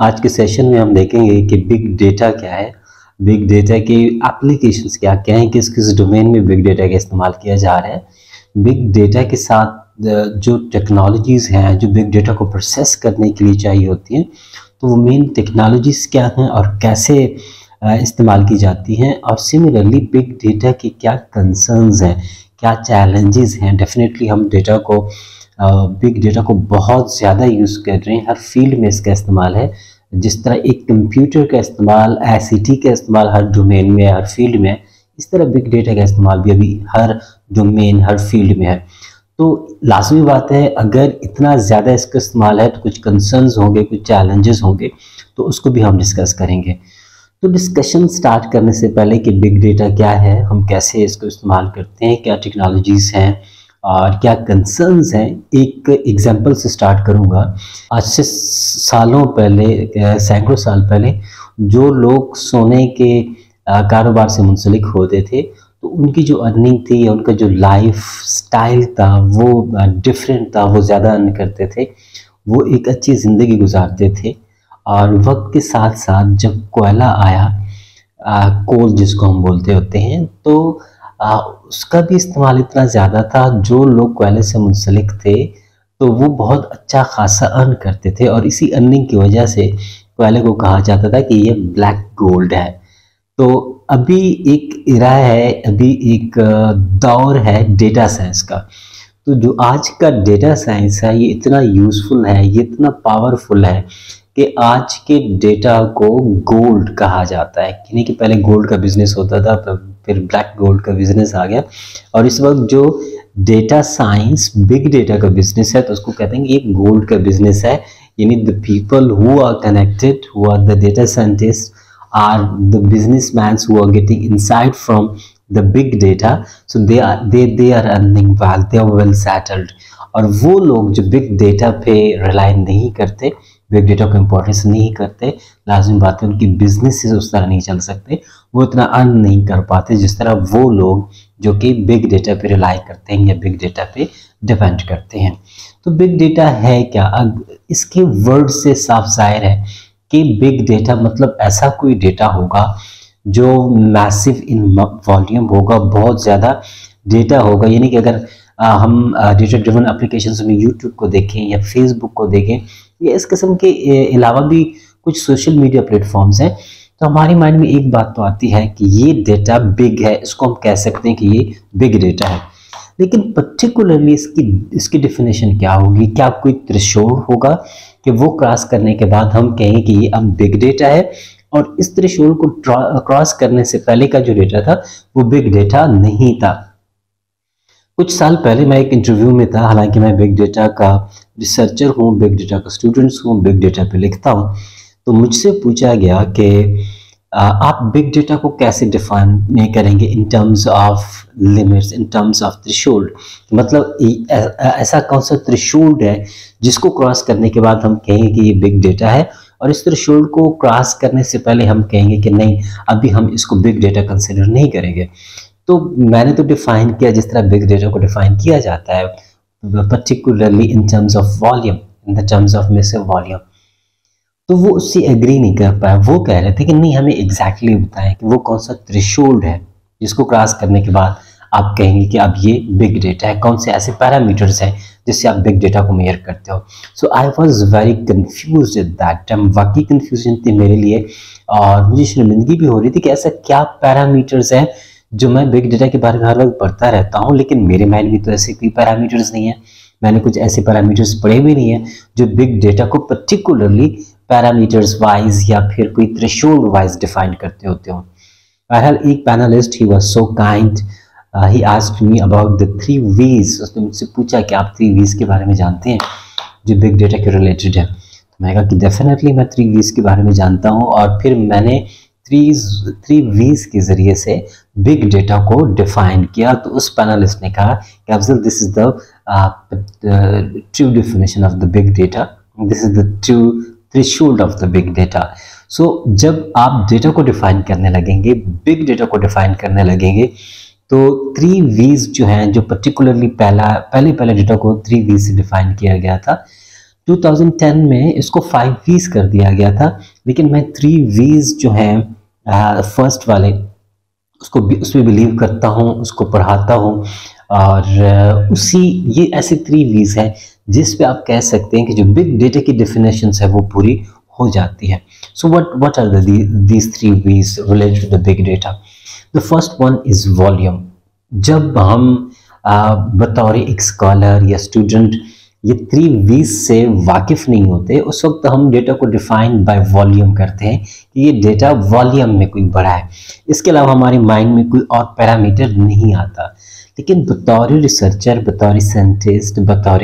आज के सेशन में हम देखेंगे कि बिग डेटा क्या है, बिग डेटा के एप्लीकेशंस क्या क्या हैं, किस किस डोमेन में बिग डेटा का इस्तेमाल किया जा रहा है। बिग डेटा के साथ जो टेक्नोलॉजीज़ हैं जो बिग डेटा को प्रोसेस करने के लिए चाहिए होती हैं, तो वो मेन टेक्नोलॉजीज़ क्या हैं और कैसे इस्तेमाल की जाती हैं, और सिमिलरली बिग डेटा के क्या कंसर्न्स हैं, क्या चैलेंजेस हैं। डेफिनेटली हम डेटा को बिग डेटा को बहुत ज़्यादा यूज़ कर रहे हैं, हर फील्ड में इसका इस्तेमाल है। जिस तरह एक कंप्यूटर का इस्तेमाल, ICT का इस्तेमाल हर डोमेन में है, हर फील्ड में है, इस तरह बिग डेटा का इस्तेमाल भी अभी हर डोमेन, हर फील्ड में है। तो लाजमी बात है, अगर इतना ज़्यादा इसका इस्तेमाल है तो कुछ कंसर्न्स होंगे, कुछ चैलेंजेस होंगे, तो उसको भी हम डिस्कस करेंगे। तो डिस्कशन स्टार्ट करने से पहले कि बिग डेटा क्या है, हम कैसे इसको इस्तेमाल करते हैं, क्या टेक्नोलॉजीज़ हैं और क्या कंसर्न्स हैं, एक एग्जांपल से स्टार्ट करूंगा। आज से सालों पहले, सैकड़ों साल पहले, जो लोग सोने के कारोबार से मुंसलिक होते थे, तो उनकी जो अर्निंग थी या उनका जो लाइफ स्टाइल था वो डिफरेंट था। वो ज़्यादा अर्न करते थे, वो एक अच्छी ज़िंदगी गुजारते थे। और वक्त के साथ साथ जब कोयला आया, कोल जिसको हम बोलते होते हैं, तो उसका भी इस्तेमाल इतना ज़्यादा था, जो लोग कोयले से मुंसलिक थे तो वो बहुत अच्छा खासा अर्न करते थे, और इसी अर्निंग की वजह से कोयले को कहा जाता था कि ये ब्लैक गोल्ड है। तो अभी एक इरा है, अभी एक दौर है डेटा साइंस का। तो जो आज का डेटा साइंस है, ये इतना यूज़फुल है, ये इतना पावरफुल है कि आज के डेटा को गोल्ड कहा जाता है। यानी कि पहले गोल्ड का बिजनेस होता था, फिर ब्लैक गोल्ड का बिजनेस आ गया, और इस वक्त जो डेटा साइंस बिग डेटा का बिजनेस है, तो उसको कहते हैं कि ये गोल्ड का बिजनेस है। यानी the people who are connected, who are the data scientist, are the businessman who are getting insight from the big data, so they are earning well, they are well settled. और वो लोग जो big data पे rely नहीं करते, big data को importance नहीं करते, लाजमी बात है उनकी बिजनेसेस उस तरह नहीं चल सकते, वो इतना अर्न नहीं कर पाते जिस तरह वो लोग जो कि बिग डेटा पे रिलाई करते हैं या बिग डेटा पे डिपेंड करते हैं। तो बिग डेटा है क्या? अब इसके वर्ड से साफ जाहिर है कि बिग डेटा मतलब ऐसा कोई डेटा होगा जो मैसिव इन वॉल्यूम होगा, बहुत ज़्यादा डेटा होगा। यानी कि अगर हम डेटा ड्रिवन एप्लीकेशंस में यूट्यूब को देखें या फेसबुक को देखें या इस किस्म के अलावा भी कुछ सोशल मीडिया प्लेटफॉर्म्स हैं, तो हमारी माइंड में एक बात तो आती है कि ये डेटा बिग है, इसको हम कह सकते हैं कि ये बिग डेटा है। लेकिन पर्टिकुलरली इसकी डेफिनेशन क्या होगी? क्या कोई थ्रेशोल्ड होगा कि वो क्रॉस करने के बाद हम कहेंगे कि ये अब बिग डेटा है, और इस थ्रेशोल्ड को क्रॉस करने से पहले का जो डेटा था वो बिग डेटा नहीं था? कुछ साल पहले मैं एक इंटरव्यू में था, हालांकि मैं बिग डेटा का रिसर्चर हूँ, बिग डेटा का स्टूडेंट्स हूँ, बिग डेटा पे लिखता हूँ। तो मुझसे पूछा गया कि आप बिग डेटा को कैसे डिफाइन करेंगे in terms of limits, in terms of threshold. मतलब ऐसा कौन सा थ्रेशोल्ड है जिसको क्रॉस करने के बाद हम कहेंगे कि ये बिग डेटा है, और इस थ्रेशोल्ड को क्रॉस करने से पहले हम कहेंगे कि नहीं, अभी हम इसको बिग डेटा कंसिडर नहीं करेंगे। तो मैंने तो डिफाइन किया जिस तरह बिग डेटा को डिफाइन किया जाता है, particularly in terms of volume, in the terms of massive volume. तो वो उससे एग्री नहीं कर पाया। वो कह रहे थे कि नहीं, हमें एग्जैक्टली बताएं कि वो कौन सा थ्रेशोल्ड है जिसको क्रॉस करने के बाद आप कहेंगे कि अब ये बिग डेटा है। कौन से ऐसे पैरामीटर्स हैं जिससे आप बिग डेटा को मेजर करते हो? So I was very confused at that time. वाकई कन्फ्यूजन थी मेरे लिए, और मुझे शर्मिंदगी भी हो रही थी कि ऐसा क्या पैरामीटर्स हैं जो मैं बिग डेटा के बारे में हर वक्त पढ़ता रहता हूँ, लेकिन मेरे माइंड में तो ऐसे कोई पैरामीटर्स नहीं है। मैंने कुछ ऐसे पैरामीटर्स पढ़े भी नहीं है जो बिग डेटा को पर्टिकुलरली पैरामीटर्स वाइज या फिर कोई थ्रेशोल्ड वाइज डिफाइन करते होते हो। बहरहाल एक panelist, he was so kind, he asked me about the 3 V's। उसने मुझसे पूछा कि आप 3 V's के बारे में जानते हैं जो बिग डेटा के रिलेटेड है? तो मैंने कहा कि डेफिनेटली मैं 3 V's के बारे में जानता हूँ, और फिर मैंने 3 V's के ज़रिए से बिग डेटा को डिफाइन किया। तो उस पैनलिस्ट ने कहा कि Afzal, this is the true definition of the big data, this is the true threshold of the big data. So जब आप डेटा को डिफाइन करने लगेंगे, बिग डेटा को डिफाइन करने लगेंगे, तो 3 V's जो हैं, जो पर्टिकुलरली पहले डेटा को 3 V's से डिफाइन किया गया था, 2010 में इसको 5 V's कर दिया गया था, लेकिन मैं 3 V's जो है फर्स्ट वाले उसमें बिलीव करता हूँ, उसको पढ़ाता हूँ। और उसी ये ऐसे 3 V's हैं जिस पे आप कह सकते हैं कि जो बिग डेटा की डेफिनेशंस है वो पूरी हो जाती है। So what are these 3 V's related to the big data? The first one is volume. जब हम बतौर एक स्कॉलर या स्टूडेंट ये 3 V's से वाकिफ नहीं होते, उस वक्त हम डेटा को डिफाइन बाय वॉल्यूम करते हैं कि ये डेटा वॉल्यूम में कोई बड़ा है। इसके अलावा हमारे माइंड में कोई और पैरामीटर नहीं आता। लेकिन बतौर रिसर्चर, बतौर साइंटिस्ट, बतौर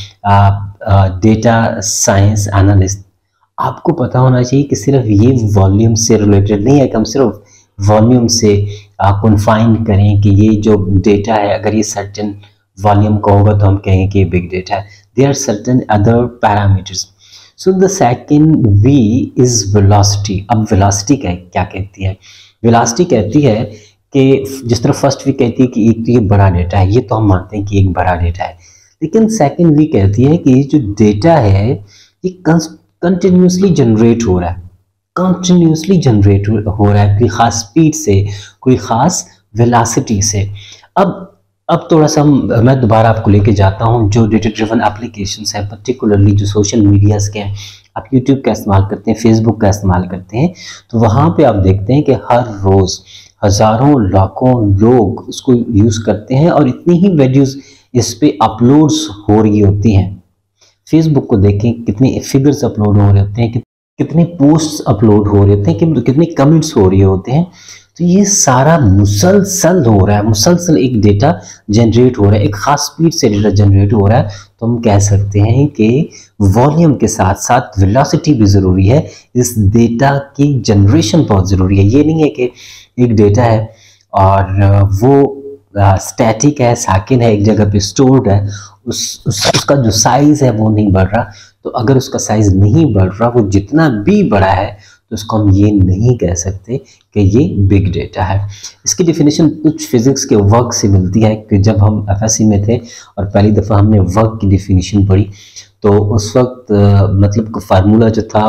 डेटा साइंस एनालिस्ट आपको पता होना चाहिए कि सिर्फ ये वॉल्यूम से रिलेटेड नहीं है कि हम सिर्फ वॉल्यूम से कन्फाइन करें कि ये जो डेटा है अगर ये सर्टेन वॉल्यूम का होगा तो हम कहेंगे कि ये बिग डेटा है। There are certain other parameters. So the second V is velocity. अब वेलोसिटी क्या कहती है? वेलोसिटी कहती है कि जिस तरह फर्स्ट वी कहती है कि एक तो ये बड़ा डेटा है, ये तो हम मानते हैं कि एक बड़ा डेटा है, लेकिन सेकंड वी कहती है कि ये जो डेटा है ये कंटिन्यूसली जनरेट हो रहा है, कंटिन्यूसली जनरेट हो रहा है कोई ख़ास स्पीड से, कोई ख़ास वेलोसिटी से। अब थोड़ा सा मैं दोबारा आपको लेके जाता हूँ जो डेटा ड्रिवन एप्लीकेशंस हैं, पर्टिकुलरली जो सोशल मीडियाज़ के हैं। आप यूट्यूब का इस्तेमाल करते हैं, फेसबुक का इस्तेमाल करते हैं, तो वहाँ पे आप देखते हैं कि हर रोज़ हज़ारों लाखों लोग उसको यूज़ करते हैं और इतनी ही वीडियोज़ इस पर अपलोड्स हो रही होती हैं। फेसबुक को देखें कितने फिगर्स अपलोड हो रहे होते हैं, कितने पोस्ट्स अपलोड हो रहे होते हैं, कितने कमेंट्स हो रहे होते हैं। तो ये सारा मुसलसल हो रहा है, मुसलसल एक डेटा जनरेट हो रहा है, एक खास स्पीड से डेटा जनरेट हो रहा है। तो हम कह सकते हैं कि वॉल्यूम के साथ साथ वेलोसिटी भी ज़रूरी है, इस डेटा की जनरेशन बहुत ज़रूरी है। ये नहीं है कि एक डेटा है और वो स्टैटिक है, साकिन है, एक जगह पे स्टोर्ड है, उसका जो साइज़ है वो नहीं बढ़ रहा। तो अगर उसका साइज़ नहीं बढ़ रहा, वो जितना भी बड़ा है, तो उसको हम ये नहीं कह सकते कि ये बिग डेटा है। इसकी डेफिनेशन कुछ फिजिक्स के वर्क से मिलती है कि जब हम एफएससी में थे और पहली दफ़ा हमने वर्क की डेफिनेशन पढ़ी, तो उस वक्त मतलब फार्मूला जो था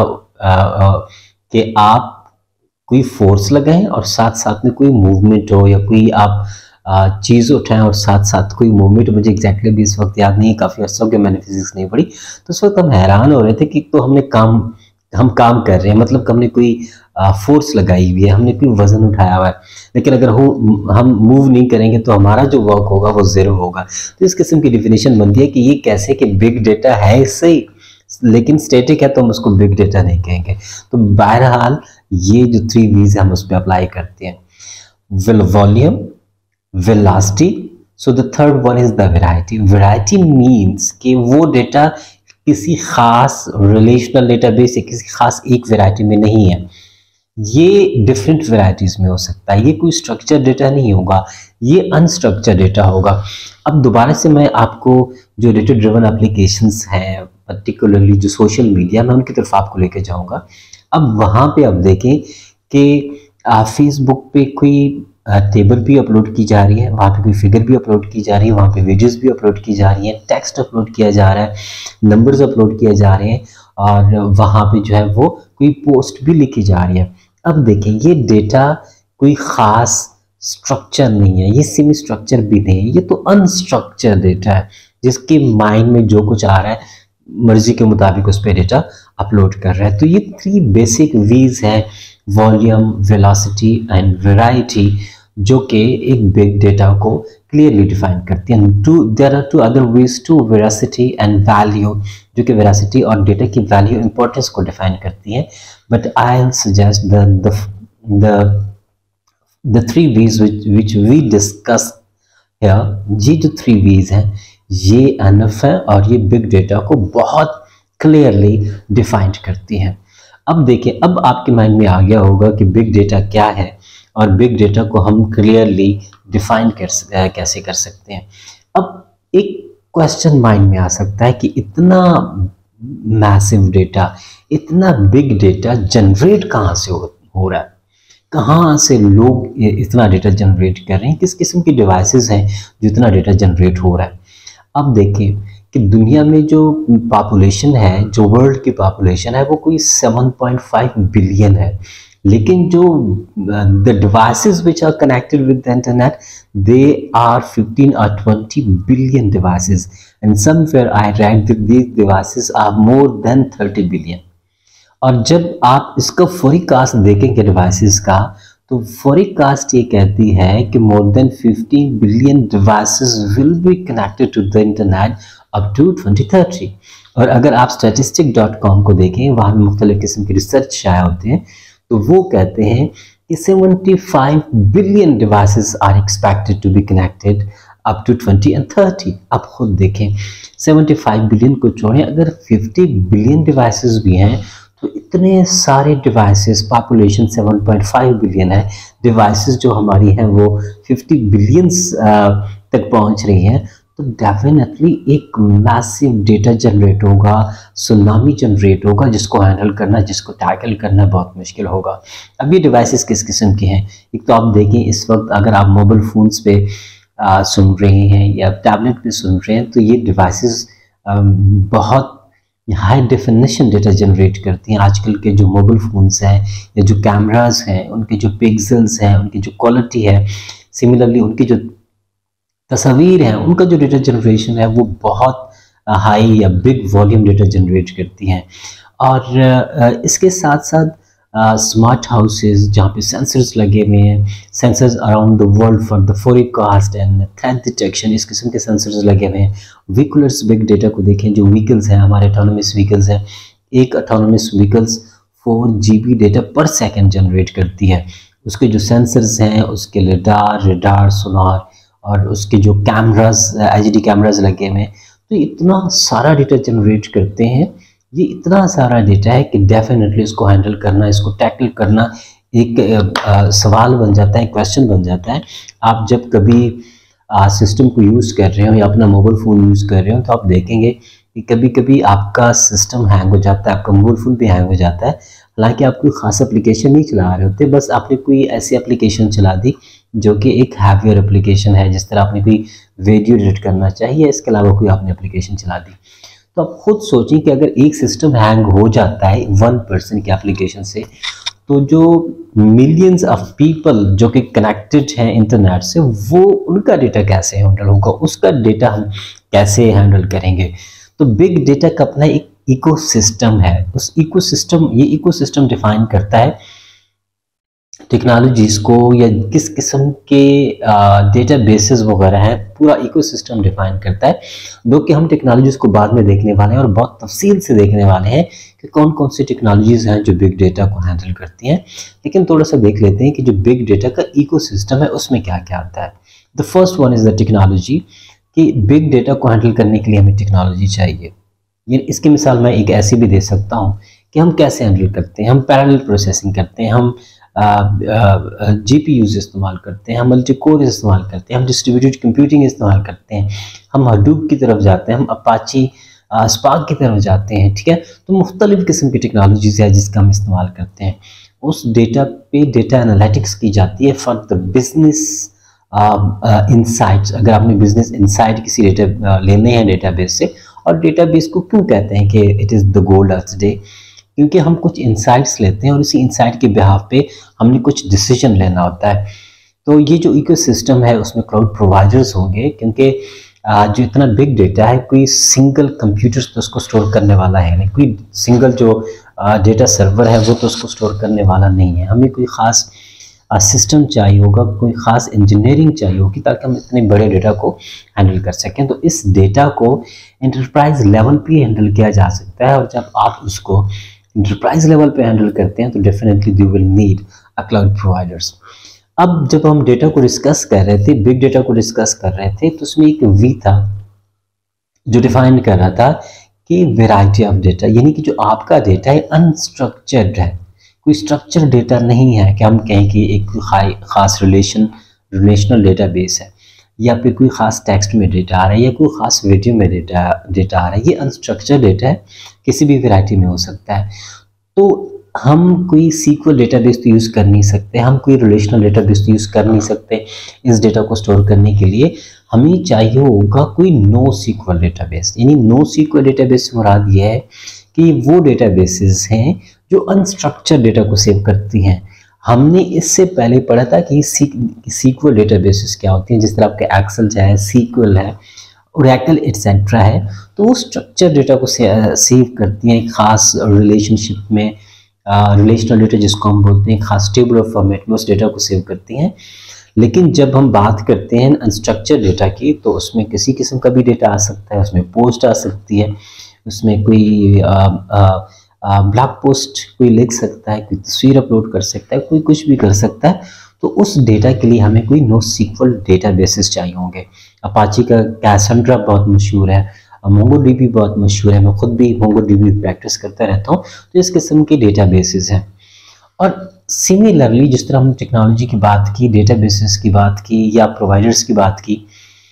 कि आप कोई फोर्स लगाएं और साथ साथ में कोई मूवमेंट हो, या कोई आप चीज़ उठाएं और साथ साथ कोई मूवमेंट। मुझे एग्जैक्टली अभी इस वक्त याद नहीं, काफ़ी अर्सा हो गया मैंने फिजिक्स नहीं पढ़ी। तो उस वक्त हम हैरान हो रहे थे कि तो हम काम कर रहे हैं, मतलब हमने कोई फोर्स लगाई हुई है, हमने कोई वजन उठाया हुआ है, लेकिन अगर हम मूव नहीं करेंगे तो हमारा जो वर्क होगा वो ज़ीरो होगा। तो इस किस्म की डिफिनेशन बनती है कि ये कैसे कि बिग डेटा है सही, लेकिन स्टैटिक है तो हम उसको बिग डेटा नहीं कहेंगे। तो बहरहाल ये जो 3 V's हम उस पर अप्लाई करते हैं, volume, velocity. So the third one is the variety. Variety means कि वो डेटा किसी खास रिलेशनल डेटाबेस या किसी खास एक वैरायटी में नहीं है, ये डिफरेंट वैरायटीज में हो सकता है। ये कोई स्ट्रक्चर डेटा नहीं होगा, ये अनस्ट्रक्चर डेटा होगा। अब दोबारा से मैं आपको जो डेटा ड्रिवन एप्लीकेशंस हैं, पर्टिकुलरली जो सोशल मीडिया, मैं उनकी तरफ आपको लेके जाऊंगा। अब वहाँ पे आप देखें कि फेसबुक पे कोई टेबल भी अपलोड की जा रही है, वहाँ पे कोई फिगर भी अपलोड की जा रही है, वहाँ पे वीडियोस भी अपलोड की जा रही हैं, टेक्स्ट अपलोड किया जा रहा है, नंबर्स अपलोड किए जा रहे हैं, और वहाँ पे जो है वो कोई पोस्ट भी लिखी जा रही है। अब देखें, ये डेटा कोई ख़ास स्ट्रक्चर नहीं है, ये सेमी स्ट्रक्चर भी नहीं है, ये तो अनस्ट्रक्चर डेटा है जिसके माइंड में जो कुछ आ रहा है मर्जी के मुताबिक उस पर डेटा अपलोड कर रहा है। तो ये 3 बेसिक वीज हैं, वॉल्यूम, वेलोसिटी एंड वैरायटी, जो कि एक बिग डेटा को क्लियरली डिफाइन करती हैं। There are 2 other ways too, veracity and value, जो कि वेरासिटी और डेटा की वैल्यू इंपॉर्टेंस को डिफाइन करती हैं। But I will suggest the 3 V's which we discuss here, ये जो 3 V's हैं ये एनफ है और ये बिग डेटा को बहुत क्लियरली डिफाइंड करती हैं। अब देखिए, अब आपके माइंड में आ गया होगा कि बिग डेटा क्या है और बिग डेटा को हम क्लियरली डिफाइन कैसे कर सकते हैं। अब एक क्वेश्चन माइंड में आ सकता है कि इतना मैसिव डेटा, इतना बिग डेटा जनरेट कहाँ से हो रहा है, कहाँ से लोग इतना डेटा जनरेट कर रहे हैं, किस किस्म की डिवाइसेस हैं जो इतना डेटा जनरेट हो रहा है। अब देखिए कि दुनिया में जो पॉपुलेशन है, जो वर्ल्ड की पॉपुलेशन है वो कोई 7.5 बिलियन है, लेकिन जो the devices which are connected with the internet they are 15 or 20 billion devices, and somewhere I read that these devices are more than 30 billion. और जब आप इसका फोरकास्ट देखेंगे डिवाइसेस का, तो फोरकास्ट ये कहती है कि more than 15 billion devices will be connected to the internet up to 2030। और अगर आप statistic.com को देखें, वहाँ भी मुख्तलिफ किस्म की रिसर्च शाया होते हैं, तो वो कहते हैं कि 75 billion devices are expected to be connected up to 20 and 30। आप खुद देखें, 75 बिलियन को छोड़ें, अगर 50 बिलियन डिवाइसेस भी हैं तो इतने सारे डिवाइसेस, पॉपुलेशन 7.5 बिलियन है, डिवाइसेस जो हमारी हैं वो 50 बिलियंस तक पहुंच रही हैं, तो डेफिनेटली एक मैसिव डेटा जनरेट होगा, सुनामी जनरेट होगा, जिसको हैंडल करना, जिसको टैकल करना बहुत मुश्किल होगा। अब ये डिवाइसेस किस किस्म के हैं? एक तो आप देखें, इस वक्त अगर आप मोबाइल फ़ोन्स पे सुन रहे हैं या टैबलेट पे सुन रहे हैं, तो ये डिवाइसेस बहुत हाई डेफिनेशन डेटा जनरेट करती हैं। आजकल के जो मोबाइल फ़ोन्स हैं या जो कैमरास हैं, उनके जो पिक्सल्स हैं, उनकी जो क्वालिटी है, सिमिलरली उनकी जो तस्वीर हैं, उनका जो डेटा जनरेशन है वो बहुत हाई या बिग वॉल्यूम डेटा जनरेट करती हैं। और इसके साथ साथ स्मार्ट हाउसेस जहाँ पे सेंसर्स लगे हुए हैं, sensors around the world for the forecast and threat detection, इस किस्म के सेंसर्स लगे हुए हैं। व्हीकलर्स बिग डेटा को देखें, जो व्हीकल्स हैं हमारे ऑटोनोमस व्हीकल्स हैं, एक autonomous vehicles 4 GB data per second generate करती है। उसके जो सेंसर्स हैं, उसके रेडार, सोनार और उसके जो कैमरास, HD कैमरास लगे हुए हैं, तो इतना सारा डेटा जनरेट करते हैं। ये इतना सारा डेटा है कि डेफिनेटली इसको हैंडल करना, इसको टैकल करना एक सवाल बन जाता है, क्वेश्चन बन जाता है। आप जब कभी सिस्टम को यूज़ कर रहे हो या अपना मोबाइल फ़ोन यूज़ कर रहे हो, तो आप देखेंगे कि कभी कभी आपका सिस्टम हैंग हो जाता है, आपका मोबाइल फ़ोन भी हैंग हो जाता है। हालांकि आप कोई ख़ास एप्लीकेशन नहीं चला रहे होते, बस आपने कोई ऐसी एप्लीकेशन चला दी जो कि एक हैवियर एप्लीकेशन है, जिस तरह आपने कोई वीडियो एडिट करना चाहिए, इसके अलावा कोई आपने एप्लीकेशन चला दी। तो आप खुद सोचें कि अगर एक सिस्टम हैंग हो जाता है 1% की एप्लीकेशन से, तो जो मिलियंस ऑफ पीपल जो कि कनेक्टेड हैं इंटरनेट से, वो उनका डेटा कैसे हैंडल होगा, उसका डेटा हम कैसे हैंडल करेंगे। तो बिग डेटा का अपना एक इकोसिस्टम है। उस इकोसिस्टम, ये इकोसिस्टम डिफाइन करता है टेक्नोलॉजीज़ को या किस किस्म के डेटा बेसिस वगैरह हैं, पूरा इकोसिस्टम डिफाइन करता है। दो कि हम टेक्नोलॉजीज़ को बाद में देखने वाले हैं और बहुत तफसील से देखने वाले हैं कि कौन कौन सी टेक्नोलॉजीज़ हैं जो बिग डेटा को हैंडल करती हैं। लेकिन थोड़ा सा देख लेते हैं कि जो बिग डेटा का इकोसिस्टम है उसमें क्या क्या आता है। The first one is the technology, कि बिग डेटा को हैंडल करने के लिए हमें टेक्नोलॉजी चाहिए। ये इसकी मिसाल मैं एक ऐसी भी दे सकता हूँ कि हम कैसे हैंडल करते हैं। हम पैरेलल प्रोसेसिंग करते हैं, हम GPUs इस्तेमाल करते हैं, हम मल्टी कोर इस्तेमाल करते हैं, हम डिस्ट्रीब्यूटेड कंप्यूटिंग इस्तेमाल करते हैं, हम हडूप की तरफ जाते हैं, हम अपाची स्पार्क की तरफ जाते हैं। ठीक है, तो मुख्तलिफ किस्म की टेक्नोलॉजीज है जिसका हम इस्तेमाल करते हैं। उस डेटा पे डेटा एनालिटिक्स की जाती है फॉर द बिजनेस इंसाइट्स। अगर आपने बिजनेस इंसाइट किसी डेटा लेने हैं डेटाबेस से, और डेटाबेस को क्यों कहते हैं कि it is the gold of the day, क्योंकि हम कुछ इंसाइट्स लेते हैं और इसी इंसाइट के बिहाफ पे हमने कुछ डिसीजन लेना होता है। तो ये जो इकोसिस्टम है उसमें क्लाउड प्रोवाइडर्स होंगे, क्योंकि जो इतना बिग डेटा है, कोई सिंगल कंप्यूटर तो उसको स्टोर करने वाला है नहीं, कोई सिंगल जो डेटा सर्वर है वो तो उसको स्टोर करने वाला नहीं है। हमें कोई ख़ास सिस्टम चाहिए होगा, कोई ख़ास इंजीनियरिंग चाहिए होगी ताकि हम इतने बड़े डेटा को हैंडल कर सकें। तो इस डेटा को एंटरप्राइज लेवल पे हैंडल किया जा सकता है, और जब आप उसको एंटरप्राइज लेवल पे हैंडल करते हैं तो definitely you will need a cloud providers. अब जब हम डेटा को डिस्कस कर रहे थे, बिग डेटा को डिस्कस कर रहे थे, तो उसमें एक वी था जो डिफाइन कर रहा था कि वेराइटी ऑफ डेटा, यानी कि जो आपका डेटा है अनस्ट्रक्चर्ड है, कोई स्ट्रक्चर डेटा नहीं है कि हम कहें कि एक खास रिलेशनल डेटाबेस है, या फिर कोई ख़ास टेक्स्ट में डेटा आ रहा है, या कोई ख़ास वीडियो में डेटा आ रहा है। ये अनस्ट्रक्चर्ड डेटा है, किसी भी वैरायटी में हो सकता है। तो हम कोई सीक्वल डेटाबेस तो यूज़ कर नहीं सकते, हम कोई रिलेशनल डेटाबेस तो यूज़ कर नहीं सकते इस डेटा को स्टोर करने के लिए। हमें चाहिए होगा कोई नो सीक्वल डेटाबेस। यानी नो सीक्वल डेटाबेस से मुराद ये है कि वो डेटाबेसेस हैं जो अनस्ट्रक्चर्ड डेटा को सेव करती हैं। हमने इससे पहले पढ़ा था कि सीक्वल डेटाबेसेस क्या होती हैं, जिस तरह आपके एक्सेल है, सीक्वल है, ओरेकल एटसेट्रा है, तो वो स्ट्रक्चर डेटा को सेव करती हैं खास रिलेशनशिप में, रिलेशनल डेटा जिसको हम बोलते हैं, खास टेबल ऑफ फॉर्मेट में उस डेटा को सेव करती हैं। लेकिन जब हम बात करते हैं अनस्ट्रक्चर्ड डेटा की, तो उसमें किसी किस्म का भी डेटा आ सकता है, उसमें पोस्ट आ सकती है, उसमें कोई ब्लॉग पोस्ट कोई लिख सकता है, कोई तस्वीर अपलोड कर सकता है, कोई कुछ भी कर सकता है। तो उस डेटा के लिए हमें कोई नो सीक्वल डेटाबेसेस चाहिए होंगे। अपाची का कैसेंड्रा बहुत मशहूर है, मोंगोडीबी बहुत मशहूर है, मैं खुद भी मोंगोडीबी प्रैक्टिस करता रहता हूँ। तो इस किस्म के डेटाबेसेस हैं। और सिमिलरली जिस तरह हम टेक्नोलॉजी की बात की, डेटाबेसेस की बात की या प्रोवाइडर्स की बात की,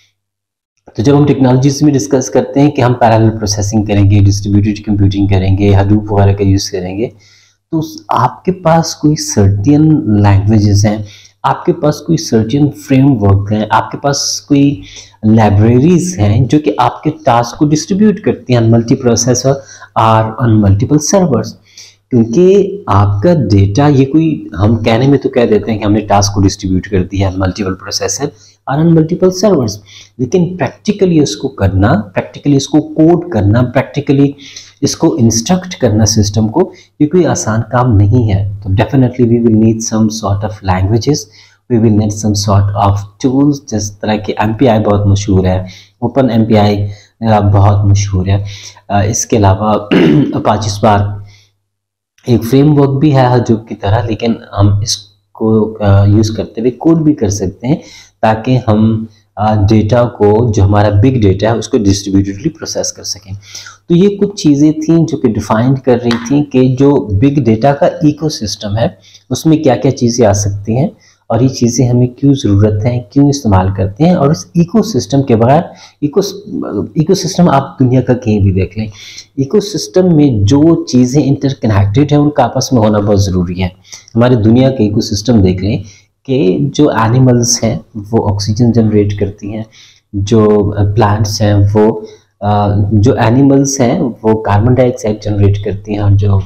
तो जब हम टेक्नोलॉजीज में डिस्कस करते हैं कि हम पैरेलल प्रोसेसिंग करेंगे, डिस्ट्रीब्यूटेड कंप्यूटिंग करेंगे, हडूप वगैरह का यूज़ करेंगे, तो आपके पास कोई सर्टेन लैंग्वेजेस हैं, आपके पास कोई सर्टेन फ्रेमवर्क हैं, आपके पास कोई लाइब्रेरीज हैं जो कि आपके टास्क को डिस्ट्रीब्यूट करती हैं मल्टी प्रोसेसर और ऑन मल्टीपल सर्वर्स। क्योंकि आपका डेटा, ये कोई हम कहने में तो कह देते हैं कि हमने टास्क को डिस्ट्रीब्यूट कर दिया मल्टीपल प्रोसेसर और ऑन मल्टीपल सर्वर्स, लेकिन प्रैक्टिकली इसको करना, प्रैक्टिकली इसको कोड करना, प्रैक्टिकली इसको इंस्ट्रक्ट करना सिस्टम को, ये कोई आसान काम नहीं है। तो definitely we will need some sort of languages, we will need some sort of tools. जिस तरह के MPI बहुत मशहूर है, ओपन MPI बहुत मशहूर है। इसके अलावा अपाची स्पार्क एक फ्रेमवर्क भी है हजूब की तरह, लेकिन हम इसको यूज़ करते हुए कोड भी कर सकते हैं ताकि हम डेटा को, जो हमारा बिग डेटा है, उसको डिस्ट्रीब्यूटेडली प्रोसेस कर सकें। तो ये कुछ चीज़ें थीं जो कि डिफाइन कर रही थी कि जो बिग डेटा का इकोसिस्टम है उसमें क्या क्या चीज़ें आ सकती हैं और ये चीज़ें हमें क्यों ज़रूरत है, क्यों इस्तेमाल करते हैं। और इस इकोसिस्टम के बगैर, इकोसिस्टम आप दुनिया का कहीं भी देख लें, इकोसिस्टम में जो चीज़ें इंटरकनेक्टेड हैं उनका आपस में होना बहुत ज़रूरी है। हमारी दुनिया के इकोसिस्टम देख लें कि जो एनिमल्स हैं वो ऑक्सीजन जनरेट करती हैं, जो प्लांट्स हैं वो जो एनिमल्स हैं वो कार्बन डाइऑक्साइड जनरेट करती हैं, और जो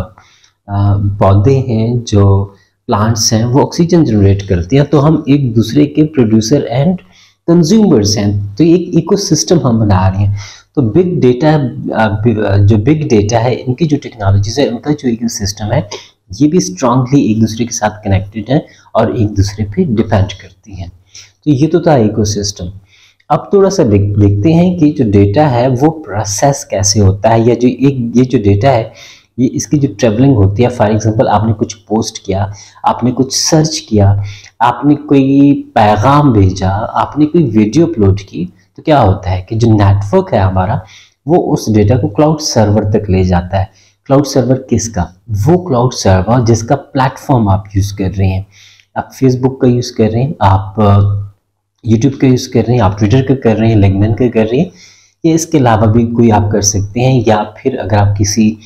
पौधे हैं, जो प्लांट्स हैं, वो ऑक्सीजन जनरेट करती हैं। तो हम एक दूसरे के प्रोड्यूसर एंड कंज्यूमर्स हैं, तो एक इकोसिस्टम हम बना रहे हैं। तो बिग डेटा, जो बिग डेटा है, इनकी जो टेक्नोलॉजीज है, उनका जो इकोसिस्टम है, ये भी स्ट्रांगली एक दूसरे के साथ कनेक्टेड है और एक दूसरे पे डिपेंड करती हैं। तो ये तो था इकोसिस्टम। अब थोड़ा सा देखते हैं कि जो डेटा है वो प्रोसेस कैसे होता है, या जो ये जो डेटा है, ये इसकी जो ट्रेवलिंग होती है। फॉर एग्जांपल आपने कुछ पोस्ट किया, आपने कुछ सर्च किया, आपने कोई पैगाम भेजा, आपने कोई वीडियो अपलोड की, तो क्या होता है कि जो नेटवर्क है हमारा, वो उस डेटा को क्लाउड सर्वर तक ले जाता है। क्लाउड सर्वर किसका? वो क्लाउड सर्वर जिसका प्लेटफॉर्म आप यूज़ कर रहे हैं। आप फेसबुक का यूज़ कर रहे हैं, आप यूट्यूब का यूज़ कर रहे हैं, आप ट्विटर का कर रहे हैं, लिंक्डइन का कर रहे हैं, या इसके अलावा भी कोई आप कर सकते हैं। या फिर अगर आप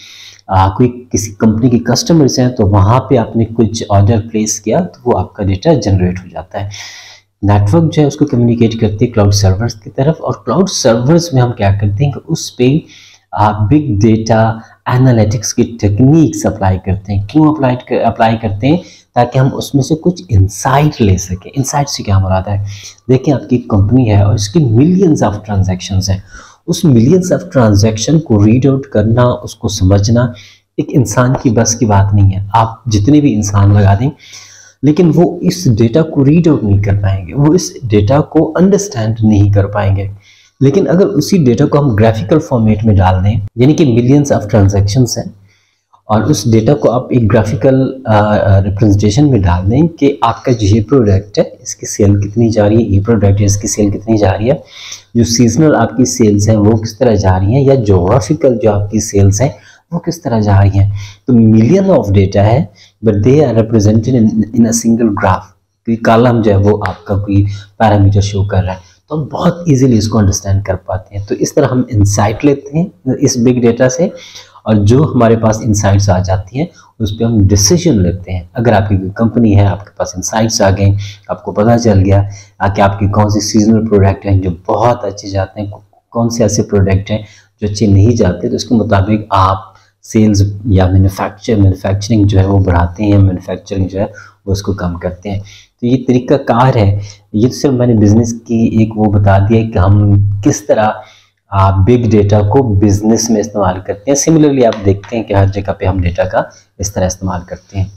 किसी कंपनी के कस्टमर्स हैं, तो वहाँ पे आपने कुछ ऑर्डर प्लेस किया, तो वो आपका डेटा जनरेट हो जाता है। नेटवर्क जो है उसको कम्युनिकेट करती है क्लाउड सर्वर्स की तरफ, और क्लाउड सर्वर्स में हम क्या करते हैं कि उस पर बिग डेटा एनालिटिक्स की टेक्निक्स अप्लाई करते हैं। क्यों अप्लाई करते हैं? ताकि हम उसमें से कुछ इंसाइट ले सकें। इंसाइट से क्या मुराद है? देखिए, आपकी कंपनी है और इसकी मिलियंस ऑफ ट्रांजैक्शंस हैं। उस मिलियंस ऑफ ट्रांजैक्शन को रीड आउट करना, उसको समझना एक इंसान की बस की बात नहीं है। आप जितने भी इंसान लगा दें, लेकिन वो इस डेटा को रीड आउट नहीं कर पाएंगे, वो इस डेटा को अंडरस्टैंड नहीं कर पाएंगे। लेकिन अगर उसी डेटा को हम ग्राफिकल फॉर्मेट में डाल दें, यानी कि मिलियंस ऑफ ट्रांजैक्शंस हैं, और उस डेटा को आप एक ग्राफिकल रिप्रेजेंटेशन में डाल दें कि आपका जो ये प्रोडक्ट है इसकी सेल कितनी जा रही है, ये प्रोडक्ट है इसकी सेल कितनी जा रही है, जो सीजनल आपकी सेल्स हैं वो किस तरह जा रही हैं, या जोग्राफिकल जो आपकी सेल्स हैं वो किस तरह जा रही हैं। तो मिलियन ऑफ डेटा है, but they are represented in a single graph. कोई कॉलम जो है वो आपका कोई पैरामीटर शो कर रहा है, तो हम बहुत इजीली इसको अंडरस्टैंड कर पाते हैं। तो इस तरह हम इंसाइट लेते हैं इस बिग डेटा से, और जो हमारे पास इंसाइट्स आ जाती हैं उस पर हम डिसीजन लेते हैं। अगर आपकी कोई कंपनी है, आपके पास इंसाइट्स आ गए, आपको पता चल गया कि आपकी कौन सी सीजनल प्रोडक्ट हैं जो बहुत अच्छे जाते हैं, कौन से ऐसे प्रोडक्ट हैं जो अच्छे नहीं जाते, तो उसके मुताबिक आप सेल्स या मैन्युफैक्चरिंग जो है वो बढ़ाते हैं, मैन्युफैक्चरिंग जो है वो उसको कम करते हैं। तो ये तरीका कार है। ये तो सिर्फ मैंने बिजनेस की एक वो बता दिया कि हम किस तरह बिग डेटा को बिजनेस में इस्तेमाल करते हैं। सिमिलरली आप देखते हैं कि हर जगह पे हम डेटा का इस तरह इस्तेमाल करते हैं।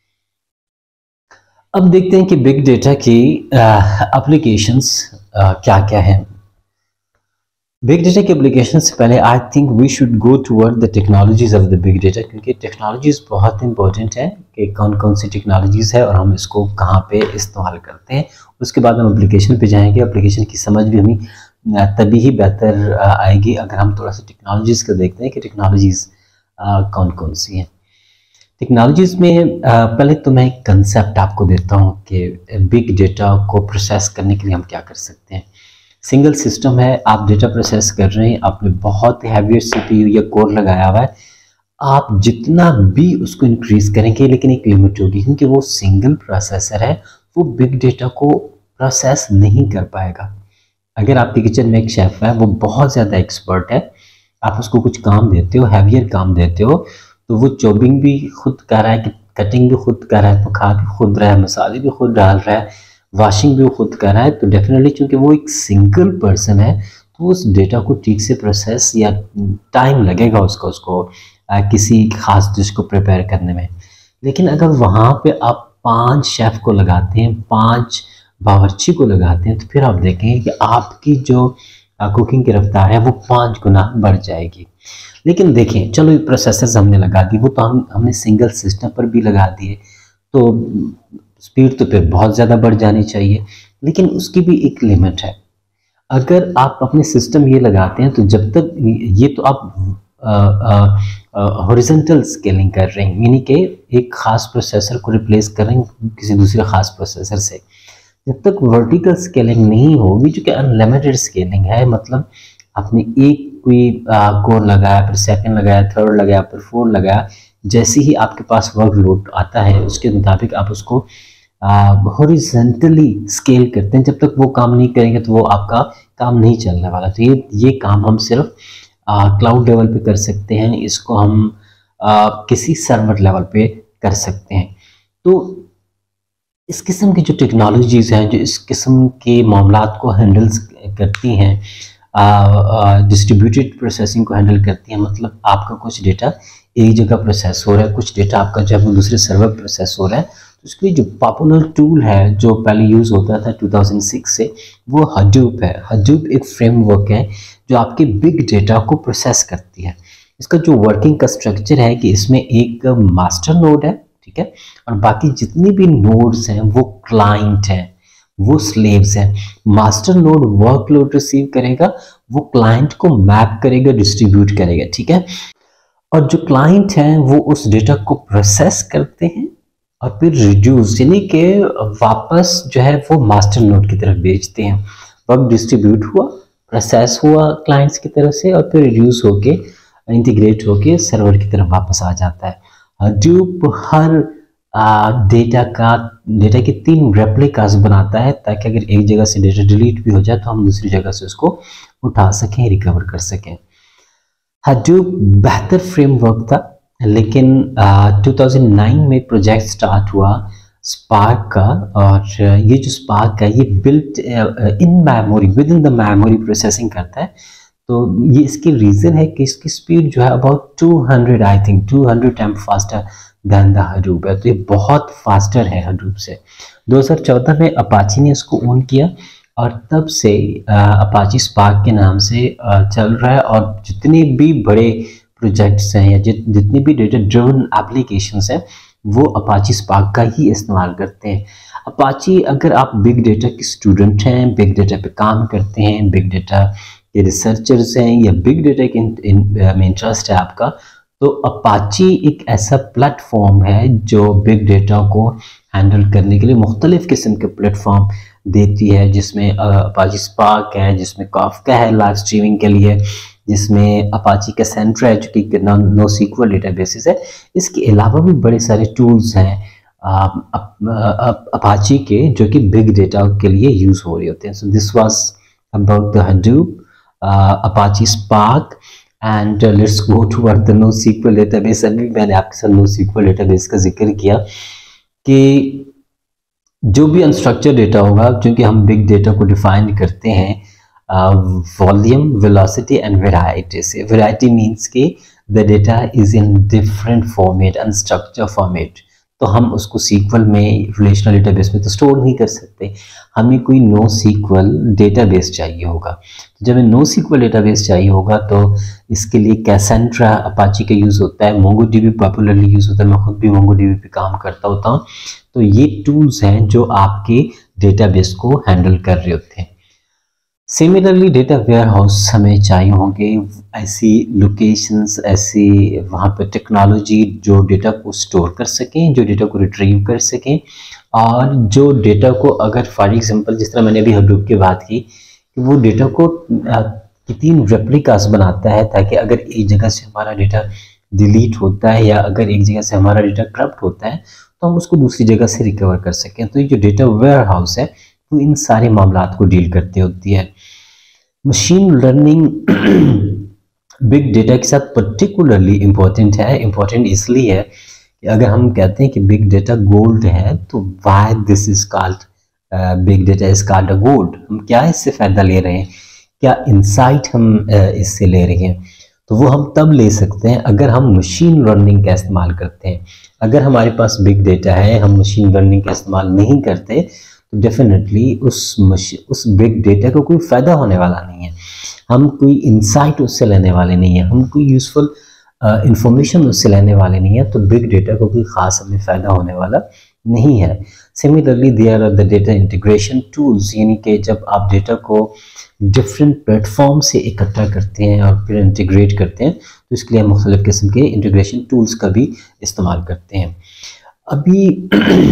अब देखते हैं कि बिग डेटा की एप्लीकेशंस क्या क्या हैं। बिग डेटा की एप्लीकेशन से पहले I think we should go toward the technologies of the big data, क्योंकि टेक्नोलॉजीज बहुत इंपॉर्टेंट है कि कौन कौन सी टेक्नोलॉजीज है और हम इसको कहाँ पे इस्तेमाल करते हैं। उसके बाद हम एप्लीकेशन पे जाएंगे। एप्लीकेशन की समझ भी हमें तभी ही बेहतर आएगी अगर हम थोड़ा सा टेक्नोलॉजीज़ को देखते हैं कि टेक्नोलॉजीज़ कौन कौन सी हैं। टेक्नोलॉजीज़ में पहले तो मैं एक कंसेप्ट आपको देता हूँ कि बिग डेटा को प्रोसेस करने के लिए हम क्या कर सकते हैं। सिंगल सिस्टम है, आप डेटा प्रोसेस कर रहे हैं, आपने बहुत हैवियर सीपीयू या कोर लगाया हुआ है, आप जितना भी उसको इंक्रीज करेंगे लेकिन एक लिमिट होगी, क्योंकि वो सिंगल प्रोसेसर है, वो बिग डेटा को प्रोसेस नहीं कर पाएगा। अगर आपके किचन में एक शेफ है, वो बहुत ज़्यादा एक्सपर्ट है, आप उसको कुछ काम देते हो, हैवियर काम देते हो, तो वो चॉपिंग भी खुद कर रहा है, कटिंग भी खुद कर रहा है, पका भी खुद रहा है, मसाले भी खुद डाल रहा है, वॉशिंग भी खुद कर रहा है, तो डेफिनेटली चूंकि वो एक सिंगल पर्सन है तो उस डेटा को ठीक से प्रोसेस या टाइम लगेगा उसको किसी खास डिश को प्रिपेयर करने में। लेकिन अगर वहाँ पे आप 5 शेफ़ को लगाते हैं, 5 बावर्ची को लगाते हैं, तो फिर आप देखेंगे कि आपकी जो कुकिंग की रफ्तार है वो 5 गुना बढ़ जाएगी। लेकिन देखें, चलो प्रोसेसर्स हमने लगा दी, वो तो हमने सिंगल सिस्टम पर भी लगा दिए, तो स्पीड तो फिर बहुत ज़्यादा बढ़ जानी चाहिए, लेकिन उसकी भी एक लिमिट है। अगर आप अपने सिस्टम ये लगाते हैं तो जब तक ये तो आप हॉरिजॉन्टल स्केलिंग कर रहे हैं, यानी कि एक ख़ास प्रोसेसर को रिप्लेस कर रहे हैं किसी दूसरे ख़ास प्रोसेसर से। जब तक वर्टिकल स्केलिंग नहीं होगी, जो कि अनलिमिटेड स्केलिंग है, मतलब आपने एक कोई कोर लगाया, फिर सेकंड लगाया, थर्ड लगाया, फिर फोर्थ लगाया, जैसे ही आपके पास वर्कलोड आता है उसके मुताबिक आप उसको हॉरिजॉन्टली स्केल करते हैं। जब तक वो काम नहीं करेंगे तो वो आपका काम नहीं चलने वाला। तो ये काम हम सिर्फ क्लाउड लेवल पे कर सकते हैं, इसको हम किसी सर्वर लेवल पे कर सकते हैं। तो इस किस्म की जो टेक्नोलॉजीज़ हैं, जो इस किस्म के मामलात को हैंडल करती हैं, डिस्ट्रीब्यूटेड प्रोसेसिंग को हैंडल करती हैं, मतलब आपका कुछ डेटा एक जगह प्रोसेस हो रहा है, कुछ डेटा आपका जब दूसरे सर्वर प्रोसेस हो रहा है, तो उसके लिए जो पॉपुलर टूल है जो पहले यूज़ होता था 2006 से, वो हडूप है। हडूप एक फ्रेमवर्क है जो आपके बिग डेटा को प्रोसेस करती है। इसका जो वर्किंग का स्ट्रक्चर है कि इसमें एक मास्टर नोड है, ठीक है, और बाकी जितनी भी नोड्स हैं वो क्लाइंट हैं, वो स्लेव्स हैं। मास्टर नोड वर्कलोड रिसीव करेगा, वो क्लाइंट को मैप करेगा, डिस्ट्रीब्यूट करेगा, ठीक है, और जो क्लाइंट हैं वो उस डेटा को प्रोसेस करते हैं और फिर रिड्यूस, यानी कि वापस जो है वो मास्टर नोड की तरफ भेजते हैं। वर्क डिस्ट्रीब्यूट हुआ, प्रोसेस हुआ क्लाइंट्स की तरफ से, और फिर रिड्यूस होके इंटीग्रेट होके सर्वर की तरफ वापस आ जाता है। हडूप हर डेटा के 3 रेप्लिकास बनाता है, ताकि अगर एक जगह से डेटा डिलीट भी हो जाए तो हम दूसरी जगह से उसको उठा सकें, रिकवर कर सकें। हडूप बेहतर फ्रेमवर्क था, लेकिन 2009 में प्रोजेक्ट स्टार्ट हुआ स्पार्क का, और ये जो स्पार्क है ये built in memory, with in the memory processing करता है। तो ये इसकी रीज़न है कि इसकी स्पीड जो है about 200 I think 200 time faster than the Hadoop है। तो ये बहुत फास्टर है हडूप से। 2014 में अपाची ने इसको ओन किया और तब से अपाची स्पार्क के नाम से चल रहा है, और जितने भी बड़े प्रोजेक्ट्स हैं या जितनी भी डेटा ड्रिवन एप्लीकेशंस हैं वो अपाची स्पार्क का ही इस्तेमाल करते हैं। अपाची, अगर आप बिग डेटा के स्टूडेंट हैं, बिग डेटा पे काम करते हैं, बिग डेटा के रिसर्चर्स हैं, या बिग डेटा के में इंटरेस्ट है आपका, तो अपाची एक ऐसा प्लेटफॉर्म है जो बिग डेटा को हैंडल करने के लिए मुख्तलिफ किस्म के प्लेटफॉर्म देती है, जिसमें अपाची स्पार्क है, जिसमें काफका है लाइव स्ट्रीमिंग के लिए, जिसमें अपाची कैसेंड्रा है जो कि NoSQL डेटाबेसेस है। इसके अलावा भी बड़े सारे टूल्स हैं अपाची के जो कि बिग डेटा के लिए यूज़ हो रहे होते हैं। So this was about the Hadoop, Apache Spark and let's go toward the NoSQL database. अभी मैंने आपके साथ NoSQL डेटाबेस का जिक्र किया कि जो भी अनस्ट्रक्चर्ड डेटा होगा, क्योंकि हम बिग डेटा को डिफाइन करते हैं वॉल्यूम, वेलोसिटी एंड वेराइटी से। वेराइटी मीन्स कि the data is in different format, unstructured format, तो हम उसको सीक्वल में, रिलेशनल डेटाबेस में तो स्टोर नहीं कर सकते। हमें कोई NoSQL डेटाबेस चाहिए होगा। जब हमें NoSQL डेटाबेस चाहिए होगा तो इसके लिए कैसेंड्रा अपाची का यूज़ होता है, MongoDB पॉपुलरली यूज़ होता है। मैं खुद भी MongoDB पे काम करता होता हूँ। तो ये टूल्स हैं जो आपके डेटाबेस को हैंडल कर रहे होते हैं। सिमिलरली डेटा वेयर हाउस हमें चाहिए होंगे, ऐसी लोकेशंस, ऐसी वहाँ पर टेक्नोलॉजी जो डेटा को स्टोर कर सकें, जो डेटा को रिट्रीव कर सकें, और जो डेटा को अगर फॉर एग्जांपल जिस तरह मैंने अभी हडूप की बात की कि वो डेटा को 3 रेप्लिकास बनाता है, ताकि अगर एक जगह से हमारा डेटा डिलीट होता है या अगर एक जगह से हमारा डेटा करप्ट होता है तो हम उसको दूसरी जगह से रिकवर कर सकें। तो ये जो डेटा वेयर हाउस है वो इन सारे मामलात को डील करती होती है। मशीन लर्निंग बिग डेटा के साथ पर्टिकुलरली इम्पोर्टेंट है। इम्पोर्टेंट इसलिए है कि अगर हम कहते हैं कि बिग डेटा गोल्ड है, तो why this is called big data is called a gold. हम क्या इससे फ़ायदा ले रहे हैं, क्या इंसाइट हम इससे ले रहे हैं, तो वो हम तब ले सकते हैं अगर हम मशीन लर्निंग का इस्तेमाल करते हैं। अगर हमारे पास बिग डेटा है, हम मशीन लर्निंग का इस्तेमाल नहीं करते, तो डेफिनेटली उस बिग डेटा को कोई फ़ायदा होने वाला नहीं है। हम कोई इंसाइट उससे लेने वाले नहीं है, हम कोई यूज़फुल इंफॉर्मेशन उससे लेने वाले नहीं है, तो बिग डेटा को कोई ख़ास हमें फ़ायदा होने वाला नहीं है। Similarly there are the data integration tools, यानी कि जब आप डेटा को डिफरेंट प्लेटफॉर्म से इकट्ठा करते हैं और फिर इंटीग्रेट करते हैं, तो इसके लिए मुख्तलिफ़ किस्म के इंटीग्रेशन टूल्स का भी इस्तेमाल करते हैं। अभी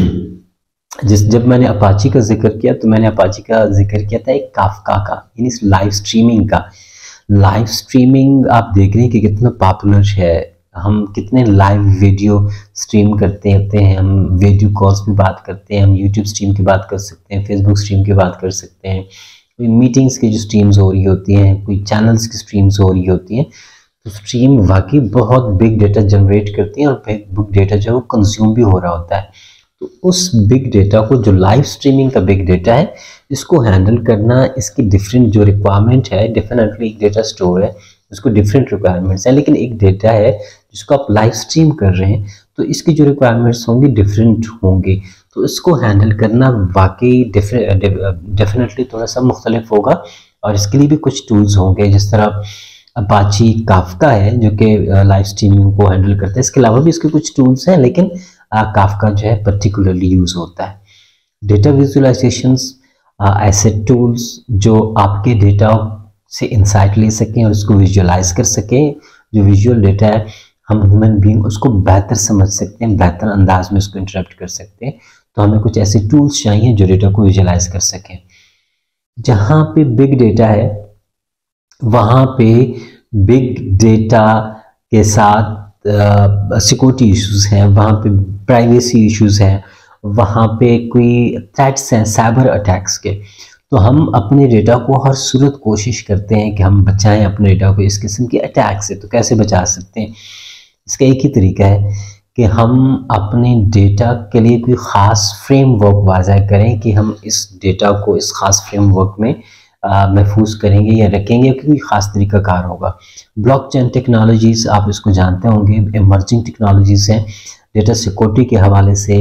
जब मैंने अपाची का जिक्र किया तो मैंने अपाची का जिक्र किया था एक काफका का, यानी लाइव स्ट्रीमिंग का। लाइव स्ट्रीमिंग आप देख रहे हैं कि कितना पॉपुलर है। हम कितने लाइव वीडियो स्ट्रीम करते हैं, हम वीडियो कॉल्स पे बात करते हैं, हम यूट्यूब स्ट्रीम की बात कर सकते हैं, फेसबुक स्ट्रीम की बात कर सकते हैं, कोई मीटिंग्स की जो स्ट्रीम्स हो रही होती हैं, कोई चैनल्स की स्ट्रीम्स हो रही होती हैं। तो स्ट्रीम वाकई बहुत बिग डेटा जनरेट करती हैं और बिग डेटा जो है वो कंज्यूम भी हो रहा होता है। तो उस बिग डेटा को, जो लाइव स्ट्रीमिंग का बिग डेटा है, इसको हैंडल करना, इसकी डिफरेंट जो रिक्वायरमेंट है, डेफिनेटली एक डेटा स्टोर है उसको डिफरेंट रिक्वायरमेंट्स हैं, लेकिन एक डेटा है जिसको आप लाइव स्ट्रीम कर रहे हैं तो इसकी जो रिक्वायरमेंट्स होंगी डिफरेंट होंगी। तो इसको हैंडल करना वाकई डेफिनेटली थोड़ा सा मुख्तलिफ होगा, और इसके लिए भी कुछ टूल्स होंगे, जिस तरह अपाची काफका है जो कि लाइव स्ट्रीमिंग को हैंडल करता है। इसके अलावा भी इसके कुछ टूल्स हैं, लेकिन काफका जो है पर्टिकुलरली यूज़ होता है। डेटा विजुअलाइजेशंस, ऐसे टूल्स जो आपके डेटा से इंसाइट ले सकें और उसको विजुअलाइज कर सकें। जो विजुअल डेटा है हम ह्यूमन बीइंग उसको बेहतर समझ सकते हैं, बेहतर अंदाज में उसको इंटरप्ट कर सकते हैं। तो हमें कुछ ऐसे टूल्स चाहिए जो डेटा को विजुअलाइज कर सकें। जहाँ पे बिग डेटा है वहाँ पे बिग डेटा के साथ सिक्योरिटी इश्यूज हैं, वहाँ पे प्राइवेसी इश्यूज हैं, वहाँ पे कोई थ्रेट्स हैं साइबर अटैक्स के। तो हम अपने डेटा को हर सूरत कोशिश करते हैं कि हम बचाएं अपने डेटा को इस किस्म के अटैक से। तो कैसे बचा सकते हैं? इसका एक ही तरीका है कि हम अपने डेटा के लिए कोई ख़ास फ्रेमवर्क वाज़ा करें कि हम इस डेटा को इस ख़ास फ्रेमवर्क में महफूज करेंगे या रखेंगे, कि कोई ख़ास तरीका कार होगा। ब्लॉकचेन टेक्नोलॉजीज़ आप इसको जानते होंगे, इमर्जिंग टेक्नोलॉजीज़ हैं डेटा सिक्योरिटी के हवाले से।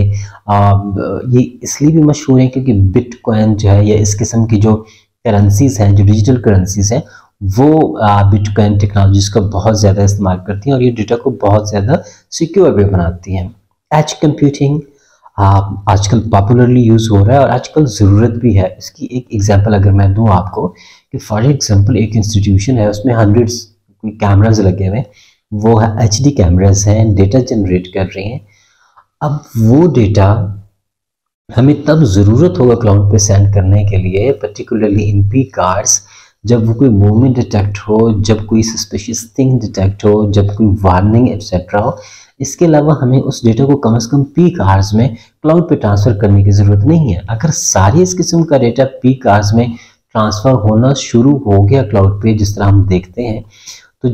ये इसलिए भी मशहूर है क्योंकि बिटकॉइन जो है या इस किस्म की जो करेंसीज़ हैं, जो डिजिटल करेंसीज़ हैं, वो बिटकॉइन टेक्नोलॉजीज़ का बहुत ज़्यादा इस्तेमाल करती हैं और ये डेटा को बहुत ज़्यादा सिक्योर भी बनाती हैं। एज कंप्यूटिंग आजकल पॉपुलरली यूज़ हो रहा है और आजकल ज़रूरत भी है। इसकी एक एग्जांपल अगर मैं दूं आपको कि फॉर एग्जांपल एक इंस्टीट्यूशन है, उसमें हंड्रेड्स कोई कैमराज लगे हुए हैं, वो है HD कैमराज हैं, डेटा जनरेट कर रहे हैं। अब वो डेटा हमें तब ज़रूरत होगा क्लाउड पे सेंड करने के लिए, पर्टिकुलरली इन पीक आवर्स, जब वो कोई मूवमेंट डिटेक्ट हो, जब कोई सस्पिशियस थिंग डिटेक्ट हो, जब कोई वार्निंग एक्सेट्रा हो। इसके अलावा हमें उस डेटा को कम से कम पीक आवर्स में क्लाउड पे ट्रांसफ़र करने की ज़रूरत नहीं है। अगर सारी इस किस्म का डेटा पीक आवर्स में ट्रांसफ़र होना शुरू हो गया क्लाउड पे, जिस तरह हम देखते हैं, तो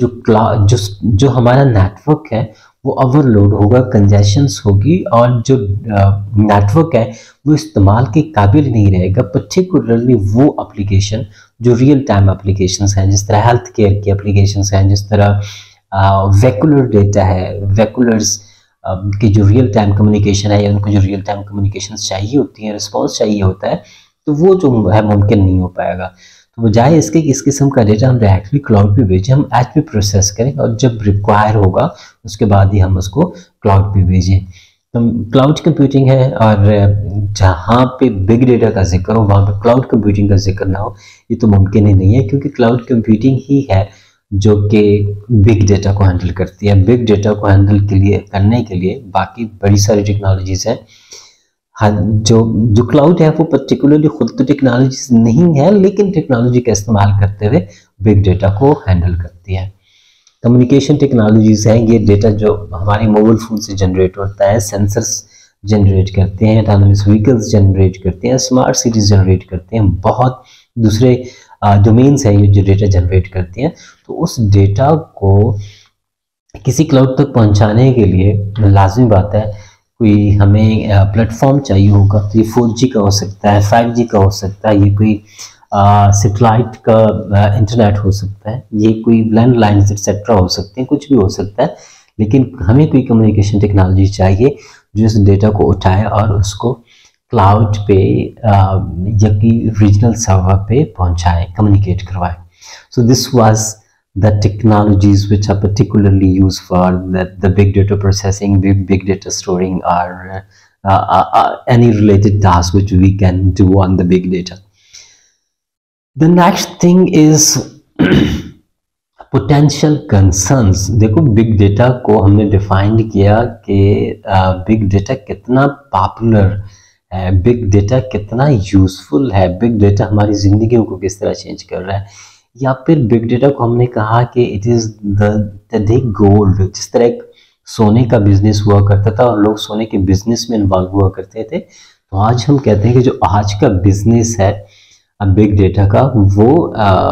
जो हमारा नेटवर्क है वो ओवरलोड होगा, कंजेशंस होगी, और जो नेटवर्क है वो इस्तेमाल के काबिल नहीं रहेगा। पर्टिकुलरली वो एप्लीकेशन जो रियल टाइम एप्लीकेशंस हैं, जिस तरह हेल्थ केयर की एप्लीकेशंस हैं, जिस तरह वेक्युलर डेटा है, वेक्युलर्स की जो रियल टाइम कम्युनिकेशन है, या उनको जो रियल टाइम कम्युनिकेशन चाहिए होती है, रिस्पॉन्स चाहिए होता है, तो वो जो है मुमकिन नहीं हो पाएगा। तो बजाय इसके इस किस्म का डेटा हम डायरेक्टली क्लाउड पे भेजें, हम एज पे प्रोसेस करें, और जब रिक्वायर होगा उसके बाद ही हम उसको क्लाउड पे भेजें। तो क्लाउड कंप्यूटिंग है, और जहाँ पे बिग डेटा का जिक्र हो वहाँ पे क्लाउड कंप्यूटिंग का जिक्र ना हो, ये तो मुमकिन ही नहीं है, क्योंकि क्लाउड कंप्यूटिंग ही है जो कि बिग डेटा को हैंडल करती है। बिग डेटा को हैंडल करने के लिए बाकी बड़ी सारी टेक्नोलॉजीज़ हैं। हाँ, जो क्लाउड है वो पर्टिकुलरली खुद तो टेक्नोलॉजी नहीं है, लेकिन टेक्नोलॉजी का इस्तेमाल करते हुए बिग डेटा को हैंडल करती है। कम्युनिकेशन टेक्नोलॉजीज़ हैं, ये डेटा जो हमारे मोबाइल फ़ोन से जनरेट होता है, सेंसर्स जनरेट करते हैं, ऑटोनोमस व्हीकल्स जनरेट करते हैं, स्मार्ट सिटीज़ जनरेट करते हैं, बहुत दूसरे डोमेन्स हैं ये जो डेटा जनरेट करती हैं। तो उस डेटा को किसी क्लाउड तक पहुंचाने के लिए लाजमी बात है कोई हमें प्लेटफॉर्म चाहिए होगा। तो ये 4G का हो सकता है, 5G का हो सकता है, ये कोई सेटेलाइट का इंटरनेट हो सकता है, ये कोई लैंडलाइंस एक्सेट्रा हो सकते हैं, कुछ भी हो सकता है। लेकिन हमें कोई कम्युनिकेशन टेक्नोलॉजी चाहिए जो इस डेटा को उठाए और उसको क्लाउड पे या कि रीजनल सर्वर पे पहुंचाए, कम्युनिकेट करवाए। So this was the technologies which are particularly used for the big data processing, big data storing, or any related task which we can do on the big data. The next thing is potential concerns. देखो big data को हमने define किया कि big data कितना popular है, big data कितना useful है, big data हमारी जिंदगी को किस तरह चेंज कर रहा है, या फिर बिग डेटा को हमने कहा कि इट इज़ द गोल्ड। जिस तरह एक सोने का बिजनेस हुआ करता था और लोग सोने के बिजनेस में इन्वॉल्व हुआ करते थे, तो आज हम कहते हैं कि जो आज का बिजनेस है बिग डेटा का, वो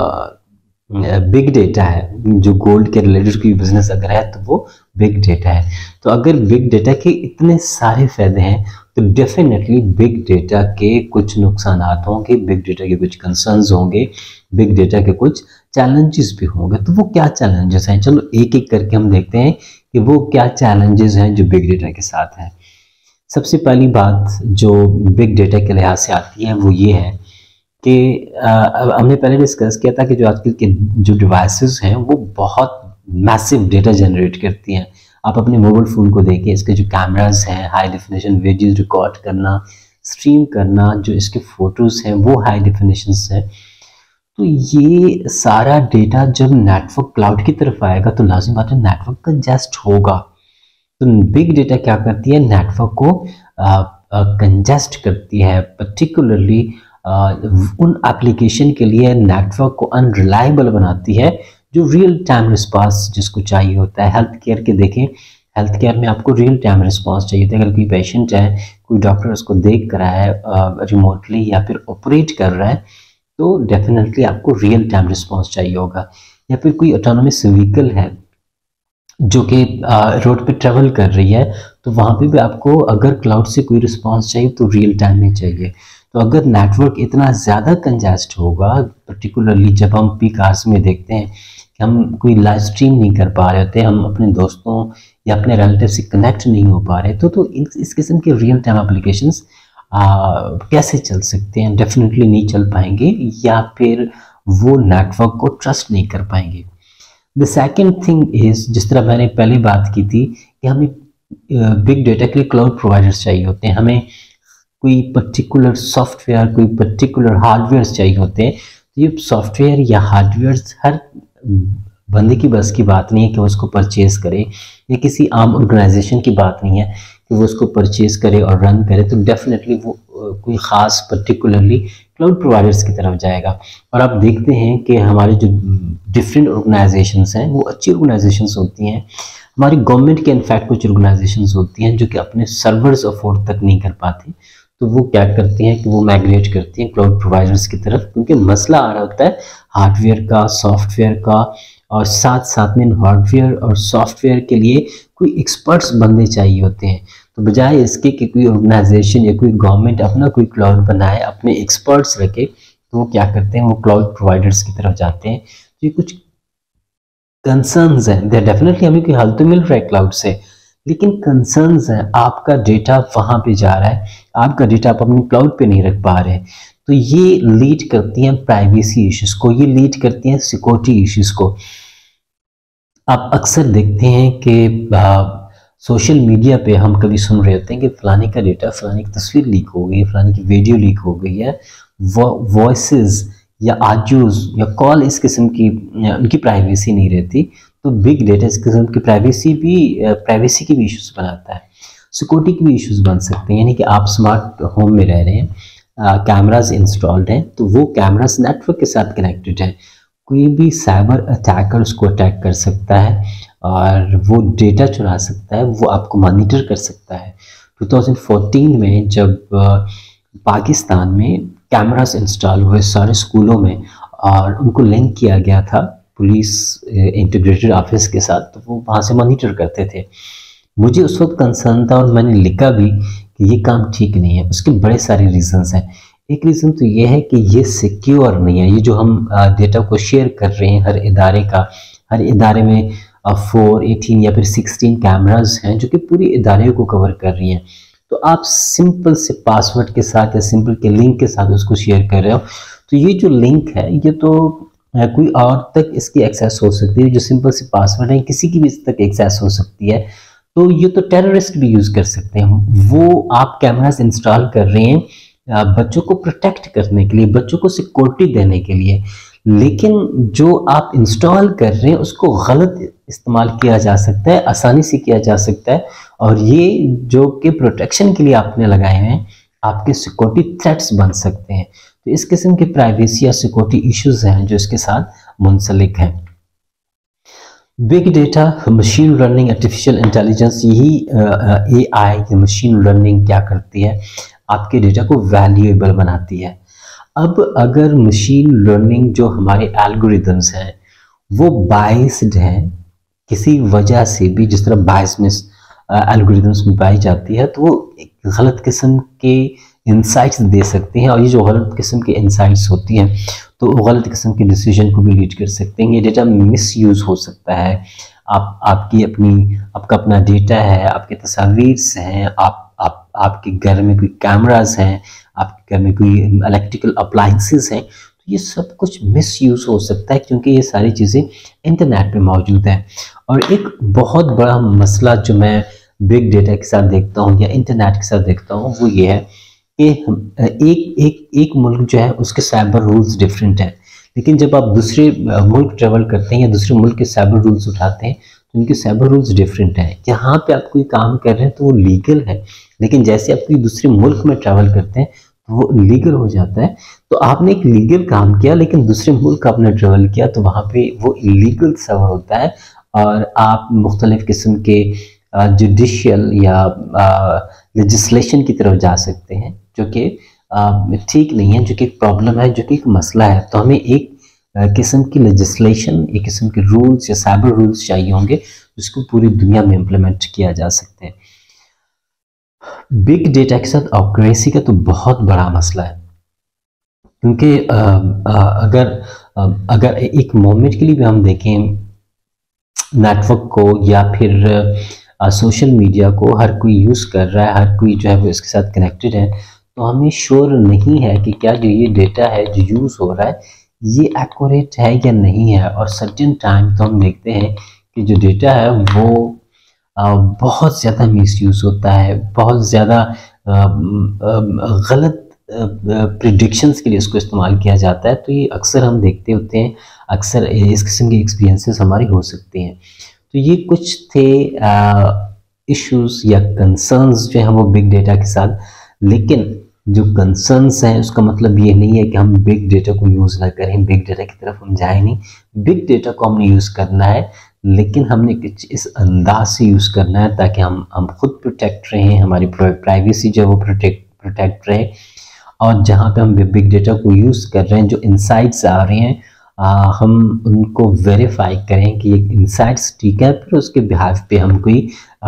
बिग डेटा है। जो गोल्ड के रिलेटेड कोई बिजनेस अगर है तो वो बिग डेटा है। तो अगर बिग डेटा के इतने सारे फायदे हैं तो डेफिनेटली बिग डेटा के कुछ नुकसान होंगे, बिग डेटा के कुछ कंसर्न्स होंगे, बिग डेटा के कुछ चैलेंजेस भी होंगे। तो वो क्या चैलेंजेस हैं, चलो एक एक करके हम देखते हैं कि वो क्या चैलेंजेस हैं जो बिग डेटा के साथ हैं। सबसे पहली बात जो बिग डेटा के लिहाज से आती है वो ये है कि हमने पहले डिस्कस किया था कि जो आजकल के जो डिवाइसेस हैं वो बहुत मैसिव डेटा जनरेट करती हैं। आप अपने मोबाइल फ़ोन को देखिए, इसके जो कैमरास हैं, हाई डेफिनेशन वीडियोस रिकॉर्ड करना, स्ट्रीम करना, जो इसके फ़ोटोज़ हैं वो हाई डेफिनेशन हैं। तो ये सारा डेटा जब नेटवर्क क्लाउड की तरफ आएगा तो लाजिम बात है नेटवर्क कंजेस्ट होगा। तो बिग डेटा क्या करती है, नेटवर्क को कंजेस्ट करती है, पर्टिकुलरली उन एप्लीकेशन के लिए नेटवर्क को अनरिलायबल बनाती है जो रियल टाइम रिस्पांस जिसको चाहिए होता है। हेल्थ केयर के देखें, हेल्थ केयर में आपको रियल टाइम रिस्पांस चाहिए था। अगर कोई पेशेंट है, कोई डॉक्टर उसको देख कर रहा है रिमोटली या फिर ऑपरेट कर रहा है, तो डेफिनेटली आपको रियल टाइम रिस्पांस चाहिए होगा। या फिर कोई ऑटोनोमस व्हीकल है जो कि रोड पे ट्रेवल कर रही है, तो वहाँ पे भी आपको अगर क्लाउड से कोई रिस्पांस चाहिए तो रियल टाइम में चाहिए। तो अगर नेटवर्क इतना ज़्यादा कंजेस्ट होगा, पर्टिकुलरली जब हम पीक आवर्स में देखते हैं कि हम कोई लाइव स्ट्रीम नहीं कर पा रहे होते, हम अपने दोस्तों या अपने रिलेटिव से कनेक्ट नहीं हो पा रहे, तो इस किस्म के रियल टाइम एप्लीकेशंस कैसे चल सकते हैं, डेफिनेटली नहीं चल पाएंगे, या फिर वो नेटवर्क को ट्रस्ट नहीं कर पाएंगे। द सेकेंड थिंग इज़, जिस तरह मैंने पहले बात की थी कि हमें बिग डेटा के लिए क्लाउड प्रोवाइडर्स चाहिए होते हैं, हमें कोई पर्टिकुलर सॉफ्टवेयर, कोई पर्टिकुलर हार्डवेयर चाहिए होते हैं। तो ये सॉफ्टवेयर या हार्डवेयर हर बंदे की बस की बात नहीं है कि वो उसको परचेज़ करे, या किसी आम ऑर्गेनाइजेशन की बात नहीं है कि वो उसको परचेज़ करे और रन करे। तो डेफिनेटली वो कोई ख़ास पर्टिकुलरली क्लाउड प्रोवाइडर्स की तरफ जाएगा। और आप देखते हैं कि हमारे जो डिफरेंट ऑर्गेनाइजेशंस हैं वो अच्छी ऑर्गेनाइजेशंस होती हैं। हमारी गवर्नमेंट के इनफैक्ट कुछ ऑर्गेनाइजेशंस होती हैं जो कि अपने सर्वर्स अफोर्ड तक नहीं कर पाती, तो वो क्या करती हैं कि वो माइग्रेट करती हैं क्लाउड प्रोवाइडर्स की तरफ, क्योंकि मसला आ रहा होता है हार्डवेयर का, सॉफ्टवेयर का, और साथ साथ में हार्डवेयर और सॉफ्टवेयर के लिए कोई एक्सपर्ट्स बंदे चाहिए होते हैं। तो बजाय इसके कि कोई ऑर्गेनाइजेशन या कोई गवर्नमेंट अपना कोई क्लाउड बनाए, अपने एक्सपर्ट्स रखे, तो वो क्या करते हैं, वो क्लाउड प्रोवाइडर्स की तरफ जाते हैं। तो ये कुछ कंसर्न्स हैं, दे डेफिनेटली हमें कोई हल तो मिल रहा है क्लाउड से, लेकिन कंसर्न्स हैं, आपका डेटा वहाँ पे जा रहा है, आपका डेटा आप अपने क्लाउड पे नहीं रख पा रहे। तो ये लीड करती हैं प्राइवेसी इश्यूज को, ये लीड करती हैं सिक्योरिटी इश्यूज को। आप अक्सर देखते हैं कि सोशल मीडिया पे हम कभी सुन रहे होते हैं कि फलाने का डेटा, फलाने की तस्वीर लीक हो गई है, फलाने की वीडियो लीक हो गई है, वॉइसेस या ऑडियोज या कॉल इस किस्म की उनकी प्राइवेसी नहीं रहती। तो बिग डेटा इस किस्म की प्राइवेसी की भी इश्यूज बनाता है, सिक्योरिटी की भी इश्यूज बन सकते हैं। यानी कि आप स्मार्ट होम में रह रहे हैं, कैमराज इंस्टॉल्ड हैं, तो वो कैमराज नेटवर्क के साथ कनेक्टेड है, कोई भी साइबर अटैकर उसको अटैक कर सकता है और वो डेटा चुरा सकता है, वो आपको मॉनिटर कर सकता है। 2014 में जब पाकिस्तान में कैमरास इंस्टॉल हुए सारे स्कूलों में और उनको लिंक किया गया था पुलिस इंटीग्रेटेड ऑफिस के साथ, तो वो वहाँ से मॉनिटर करते थे। मुझे उस वक्त कंसर्न था और मैंने लिखा भी कि ये काम ठीक नहीं है। उसके बड़े सारे रीजंस हैं। एक रीज़न तो ये है कि ये सिक्योर नहीं है, ये जो हम डेटा को शेयर कर रहे हैं हर इदारे में 4, 18 या फिर 16 कैमराज हैं जो कि पूरी इदारे को कवर कर रही हैं। तो आप सिंपल से पासवर्ड के साथ या सिंपल के लिंक के साथ उसको शेयर कर रहे हो, तो ये जो लिंक है ये तो कोई और तक इसकी एक्सेस हो सकती है। जो सिंपल से पासवर्ड है किसी की भी इस तक एक्सेस हो सकती है, तो ये तो टेररिस्ट भी यूज़ कर सकते हैं। वो आप कैमराज इंस्टॉल कर रहे हैं बच्चों को प्रोटेक्ट करने के लिए, बच्चों को सिक्योरिटी देने के लिए, लेकिन जो आप इंस्टॉल कर रहे हैं उसको गलत इस्तेमाल किया जा सकता है, आसानी से किया जा सकता है, और ये जो कि प्रोटेक्शन के लिए आपने लगाए हैं आपके सिक्योरिटी थ्रेट्स बन सकते हैं। तो इस किस्म के प्राइवेसी या सिक्योरिटी इश्यूज हैं जो इसके साथ मुंसलिक हैं। Big data, machine learning, artificial intelligence, यही AI या मशीन लर्निंग क्या करती है, आपके डेटा को वैल्यूएबल बनाती है। अब अगर मशीन लर्निंग जो हमारे एल्गोरिदम्स हैं वो बाइस्ड हैं किसी वजह से भी, जिस तरह बायसनेस एल्गोरिदम्स में पाई जाती है, तो वो एक गलत किस्म के इंसाइट्स दे सकते हैं, और ये जो गलत किस्म के इंसाइट्स होती हैं तो वो गलत किस्म के डिसीजन को भी लीड कर सकते हैं। ये डेटा मिस यूज़ हो सकता है। आपका अपना डेटा है, आपके तस्वीर हैं, आपके घर में कोई कैमराज हैं, आपके घर में कोई इलेक्ट्रिकल अप्लाइंसेस हैं, तो ये सब कुछ मिस यूज़ हो सकता है क्योंकि ये सारी चीज़ें इंटरनेट पे मौजूद हैं। और एक बहुत बड़ा मसला जो मैं बिग डेटा के साथ देखता हूँ या इंटरनेट के साथ देखता हूँ वो ये है कि एक मुल्क जो है उसके साइबर रूल्स डिफरेंट हैं, लेकिन जब आप दूसरे मुल्क ट्रेवल करते हैं या दूसरे मुल्क के साइबर रूल्स उठाते हैं तो उनके साइबर रूल्स डिफरेंट हैं। यहाँ पे आप कोई काम कर रहे हैं तो वो लीगल है, लेकिन जैसे आप कोई दूसरे मुल्क में ट्रैवल करते हैं तो वो लीगल हो जाता है। तो आपने एक लीगल काम किया लेकिन दूसरे मुल्क आपने ट्रैवल किया तो वहाँ पे वो इलीगल सवर होता है, और आप मुख्तलिफ किस्म के जुडिशियल या लेजिस्लेशन की तरफ जा सकते हैं जो कि ठीक नहीं है, जो कि एक प्रॉब्लम है, जो कि एक मसला है। तो हमें एक किस्म की लेजिस्लेशन, एक किस्म के रूल्स या साइबर रूल्स चाहिए होंगे जिसको पूरी दुनिया में इम्प्लीमेंट किया जा सकते हैं। बिग डेटा के साथ एक्यूरेसी का तो बहुत बड़ा मसला है, क्योंकि अगर एक मोमेंट के लिए भी हम देखें नेटवर्क को या फिर सोशल मीडिया को, हर कोई यूज़ कर रहा है, हर कोई जो है वो इसके साथ कनेक्टेड है, तो हमें श्योर नहीं है कि क्या जो ये डेटा है जो यूज़ हो रहा है ये एक्यूरेट है या नहीं है। और सर्टेन टाइम तो हम देखते हैं कि जो डेटा है वो बहुत ज़्यादा मिसयूज़ होता है, बहुत ज़्यादा गलत प्रिडिक्शंस के लिए इसको इस्तेमाल किया जाता है। तो ये अक्सर हम देखते होते हैं, अक्सर इस किस्म के एक्सपीरियंसेस हमारी हो सकते हैं। तो ये कुछ थे इश्यूज़ या कंसर्न्स जो हैं वो बिग डेटा के साथ, लेकिन जो कंसर्न्स हैं उसका मतलब ये नहीं है कि हम बिग डेटा को यूज़ ना करें, बिग डेटा की तरफ हम जाए नहीं। बिग डेटा को हमने यूज़ करना है, लेकिन हमने इस अंदाज से यूज़ करना है ताकि हम खुद प्रोटेक्ट रहें, हमारी प्राइवेसी जो है वो प्रोटेक्ट रहे। और जहाँ पे हम बिग डेटा को यूज़ कर रहे हैं, जो इंसाइट्स आ रहे हैं हम उनको वेरीफाई करें कि ये इंसाइट्स ठीक है, फिर उसके बिहाफ पे हम कोई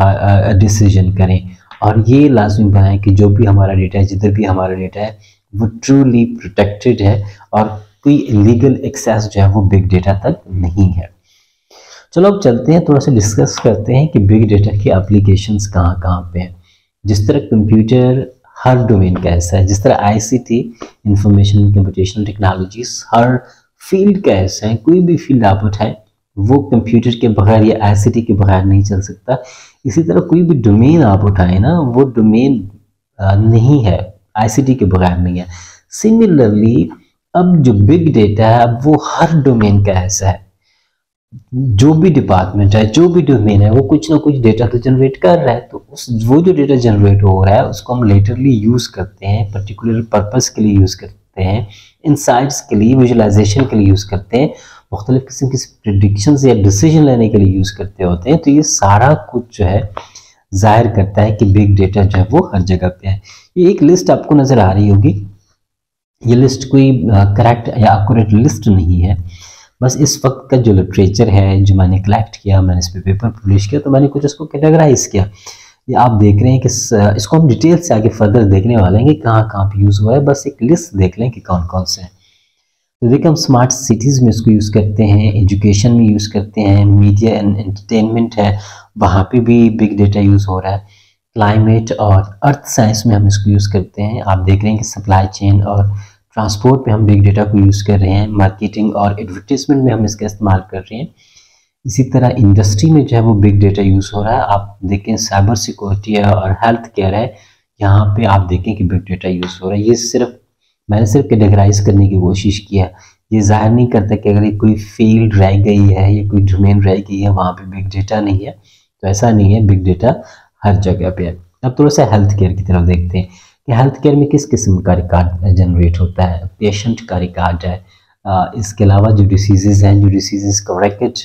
डिसीजन करें। और ये लाजमी बनाएं कि जो भी हमारा डेटा है, जिधर भी हमारा डेटा है, वो ट्रूली प्रोटेक्टेड है और कोई इलीगल एक्सेस जो है वो बिग डेटा तक नहीं है। चलो अब चलते हैं, थोड़ा सा डिस्कस करते हैं कि बिग डेटा की एप्लीकेशंस कहाँ कहाँ पे हैं। जिस तरह कंप्यूटर हर डोमेन का ऐसा है, जिस तरह ICT information and computational technologies हर फील्ड का ऐसा है, कोई भी फील्ड आप उठाएं वो कंप्यूटर के बगैर या ICT के बगैर नहीं चल सकता। इसी तरह कोई भी डोमेन आप उठाएं ना, वो डोमेन नहीं है, ICT के बगैर नहीं है। सिमिलरली अब जो बिग डेटा है वो हर डोमेन का ऐसा है, जो भी डिपार्टमेंट है, जो भी डोमेन है, वो कुछ ना कुछ डेटा तो जनरेट कर रहा है। तो वो जो डेटा जनरेट हो रहा है उसको हम लेटरली यूज़ करते हैं, पर्टिकुलर पर्पस के लिए यूज़ करते हैं, इंसाइट्स के लिए, विजुअलाइजेशन के लिए यूज़ करते हैं, मुख्तलिफ किस्म की प्रेडिक्शंस या डिसीजन लेने के लिए यूज़ करते होते हैं। तो ये सारा कुछ जो है जाहिर करता है कि बिग डेटा जो है वो हर जगह पे है। ये एक लिस्ट आपको नज़र आ रही होगी, ये लिस्ट कोई करेक्ट या एक्यूरेट लिस्ट नहीं है, बस इस वक्त का जो लिटरेचर है जो मैंने कलेक्ट किया, मैंने इस पर पेपर पब्लिश किया, तो मैंने कुछ उसको कैटेगराइज किया। ये आप देख रहे हैं कि इसको हम डिटेल से आगे फर्दर देखने वाले हैं कि कहाँ कहाँ पे यूज़ हुआ है। बस एक लिस्ट देख लें कि कौन कौन से हैं। तो देखिए हम स्मार्ट सिटीज़ में इसको यूज़ करते हैं, एजुकेशन में यूज़ करते हैं, मीडिया एंड एंटरटेनमेंट है वहाँ पे भी बिग डेटा यूज़ हो रहा है, क्लाइमेट और अर्थ साइंस में हम इसको यूज़ करते हैं। आप देख रहे हैं कि सप्लाई चेन और ट्रांसपोर्ट पे हम बिग डेटा को यूज़ कर रहे हैं, मार्केटिंग और एडवर्टीजमेंट में हम इसका इस्तेमाल कर रहे हैं। इसी तरह इंडस्ट्री में जो है वो बिग डेटा यूज़ हो रहा है। आप देखें साइबर सिक्योरिटी है और हेल्थ केयर है, यहाँ पे आप देखें कि बिग डेटा यूज़ हो रहा है। ये मैंने सिर्फ कैटेगराइज करने की कोशिश किया, ये जाहिर नहीं करता कि अगर कोई फील्ड रह गई है या कोई डोमेन रह गई है वहाँ पे बिग डेटा नहीं है, तो ऐसा नहीं है, बिग डेटा हर जगह पे है। अब थोड़ा सा हेल्थ केयर की तरफ देखते हैं कि हेल्थ केयर में किस किस्म का रिकॉर्ड जनरेट होता है। पेशेंट का रिकॉर्ड है, इसके अलावा जो डिसीज़ हैं, जो डिसीज़ का रिकॉर्ड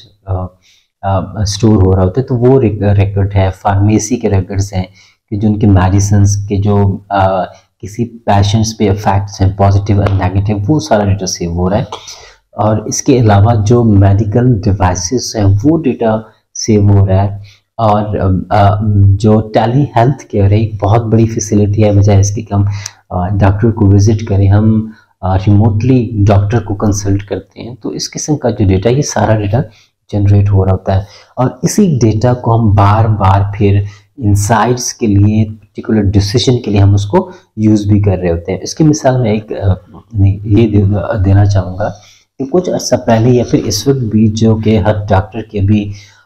स्टोर हो रहा होता है, तो वो रिकॉर्ड है। फार्मेसी के रिकॉर्ड्स हैं कि जो उनके मेडिसिन के जो किसी पेशेंट्स पे इफेक्ट्स हैं, पॉजिटिव और नेगेटिव, वो सारा डेटा सेव हो रहा है। और इसके अलावा जो मेडिकल डिवाइसेस हैं वो डेटा सेव हो रहा है। और जो टेली हेल्थ केयर है, एक बहुत बड़ी फैसिलिटी है, बजाय इसके कि हम डॉक्टर को विजिट करें, हम रिमोटली डॉक्टर को कंसल्ट करते हैं। तो इस किस्म का जो डेटा, ये सारा डेटा जनरेट हो रहा होता है और इसी डेटा को हम बार बार फिर इंसाइट्स के लिए, पर्टिकुलर डिसीजन के लिए हम उसको यूज़ भी कर रहे होते हैं। इसकी मिसाल मैं एक ये देना चाहूँगा कि कुछ अर्सा पहले या फिर इस वक्त भी जो कि हर डॉक्टर के भी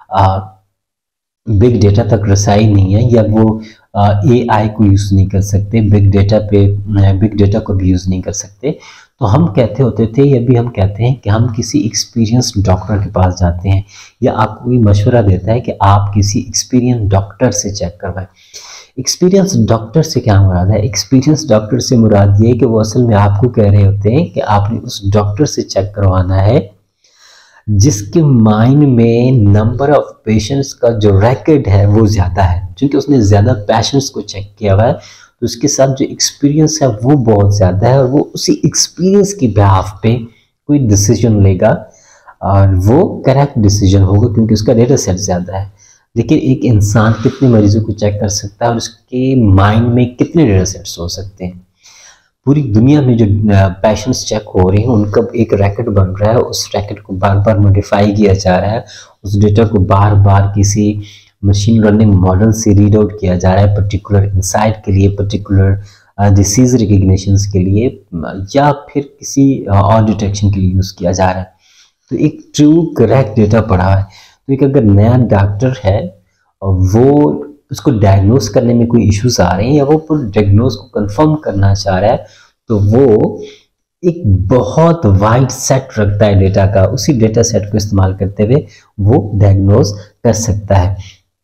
बिग डेटा तक रसाई नहीं है, या वो AI को यूज़ नहीं कर सकते, बिग डेटा को भी यूज़ नहीं कर सकते, तो हम कहते होते थे, या भी हम कहते हैं कि हम किसी एक्सपीरियंस्ड डॉक्टर के पास जाते हैं, या आपको कोई मशवरा देता है कि आप किसी एक्सपीरियंस डॉक्टर से चेक करवाएं। एक्सपीरियंस डॉक्टर से क्या मुराद है? एक्सपीरियंस डॉक्टर से मुराद ये है कि वो असल में आपको कह रहे होते हैं कि आपने उस डॉक्टर से चेक करवाना है जिसके माइंड में नंबर ऑफ पेशेंट्स का जो रिकॉर्ड है वो ज़्यादा है, क्योंकि उसने ज़्यादा पेशेंट्स को चेक किया हुआ है, तो उसके साथ जो एक्सपीरियंस है वो बहुत ज़्यादा है, और वो उसी एक्सपीरियंस की बिहाफ पे कोई डिसीजन लेगा और वो करेक्ट डिसीजन होगा, क्योंकि उसका डेटा सेट ज़्यादा है। लेकिन एक इंसान कितने मरीजों को चेक कर सकता है और उसके माइंड में कितने डेटा सेट्स हो सकते हैं? पूरी दुनिया में जो पेशेंट्स चेक हो रहे हैं उनका एक रैकेट बन रहा है, उस रैकेट को बार बार मॉडिफाई किया जा रहा है, उस डेटा को बार बार किसी मशीन लर्निंग मॉडल से रीड आउट किया जा रहा है, पर्टिकुलर इंसाइट के लिए, पर्टिकुलर डिसीज रिकग्निशन के लिए, या फिर किसी और डिटेक्शन के लिए यूज़ किया जा रहा है। तो एक ट्रू करेक्ट डेटा पड़ा है। तो एक अगर नया डॉक्टर है और वो उसको डायग्नोस करने में कोई इश्यूज आ रहे हैं, या वो डायग्नोस को कंफर्म करना चाह रहा है, तो वो एक बहुत वाइड सेट रखता है डेटा का, उसी डेटा सेट को इस्तेमाल करते हुए वो डायग्नोस कर सकता है।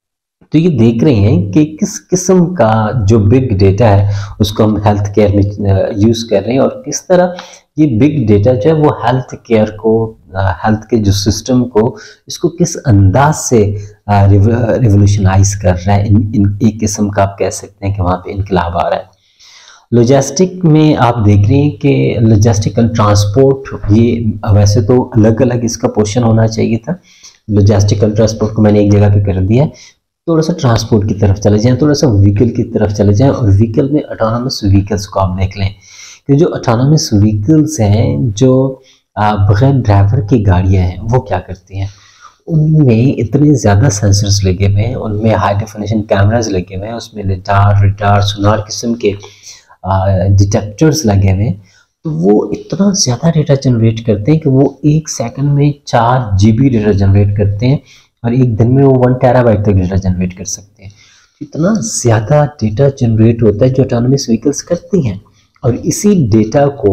तो ये देख रहे हैं कि किस किस्म का जो बिग डेटा है उसको हम हेल्थ केयर में यूज़ कर रहे हैं, और किस तरह ये बिग डेटा जो है वो हेल्थ केयर को, हेल्थ के जो सिस्टम को, इसको किस अंदाज से रिवोल्यूशनाइज कर रहा है। एक किस्म का आप कह सकते हैं कि वहाँ पे इनकलाब आ रहा है। लॉजिस्टिक में आप देख रहे हैं कि लॉजिस्टिकल ट्रांसपोर्ट, ये वैसे तो अलग अलग इसका पोर्शन होना चाहिए था। लॉजिस्टिकल ट्रांसपोर्ट को मैंने एक जगह पे कर दिया है। थोड़ा सा ट्रांसपोर्ट की तरफ चले जाएं, थोड़ा सा व्हीकल की तरफ चले जाएं, और व्हीकल में ऑटोनोमस व्हीकल्स को आप देख लें कि जो ऑटोनोमस व्हीकल्स हैं, जो बगैर ड्राइवर की गाड़ियां हैं, वो क्या करती हैं। उनमें इतने ज़्यादा सेंसर्स लगे हुए हैं, उनमें हाई डेफिनेशन कैमराज लगे हुए हैं, उसमें लिडार, रिडार, सोनार किस्म के डिटेक्टर्स लगे हुए हैं। तो वो इतना ज़्यादा डेटा जनरेट करते हैं कि वो 1 सेकंड में 4 GB डेटा जनरेट करते हैं, और एक दिन में वो 1 टेराबाइट तक डेटा जनरेट कर सकते हैं। इतना ज़्यादा डेटा जनरेट होता है जो ऑटोनोमस व्हीकल्स करती हैं, और इसी डेटा को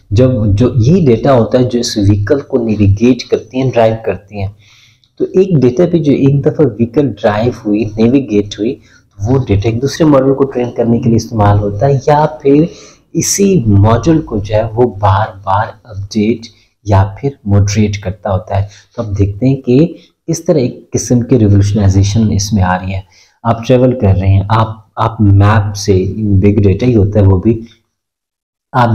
जो यही डेटा होता है जो इस व्हीकल को नेविगेट करती हैं, ड्राइव करती हैं। तो एक डेटा पे जो एक दफ़ा व्हीकल ड्राइव हुई, नेविगेट हुई, तो वो डेटा एक दूसरे मॉडल को ट्रेन करने के लिए इस्तेमाल होता है, या फिर इसी मॉडल को जो है वो बार बार अपडेट या फिर मॉडरेट करता होता है। तो आप देखते हैं कि इस तरह एक किस्म की रिवोल्यूशनाइजेशन इसमें आ रही है। आप ट्रेवल कर रहे हैं, आप मैप से, बिग डेटा ही होता है वो भी, आप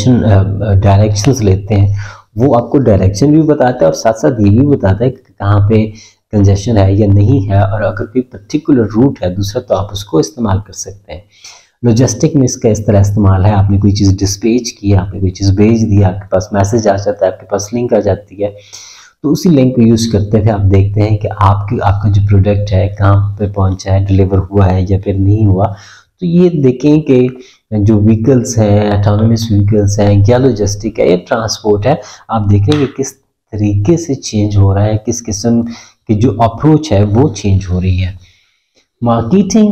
डायरेक्शंस लेते हैं, वो आपको डायरेक्शन भी बताता है और साथ साथ ये भी बताता है कि कहाँ पे कंजेशन है या नहीं है, और अगर कोई पर्टिकुलर रूट है दूसरा तो आप उसको इस्तेमाल कर सकते हैं। लॉजिस्टिक में इसका इस तरह इस्तेमाल है, आपने कोई चीज़ डिस्पैच की, आपने कोई चीज़ भेज दी, आपके पास मैसेज आ जाता है, आपके पास लिंक आ जाती है, तो उसी लिंक को यूज़ करते हुए आप देखते हैं कि आपका जो प्रोडक्ट है कहाँ पे पहुँचा है, डिलीवर हुआ है या फिर नहीं हुआ। तो ये देखें कि जो व्हीकल्स हैं, ऑटोनोमस व्हीकल्स हैं, या लॉजिस्टिक है या ट्रांसपोर्ट है, आप देखें कि किस तरीके से चेंज हो रहा है, किस किस्म की जो अप्रोच है वो चेंज हो रही है। मार्केटिंग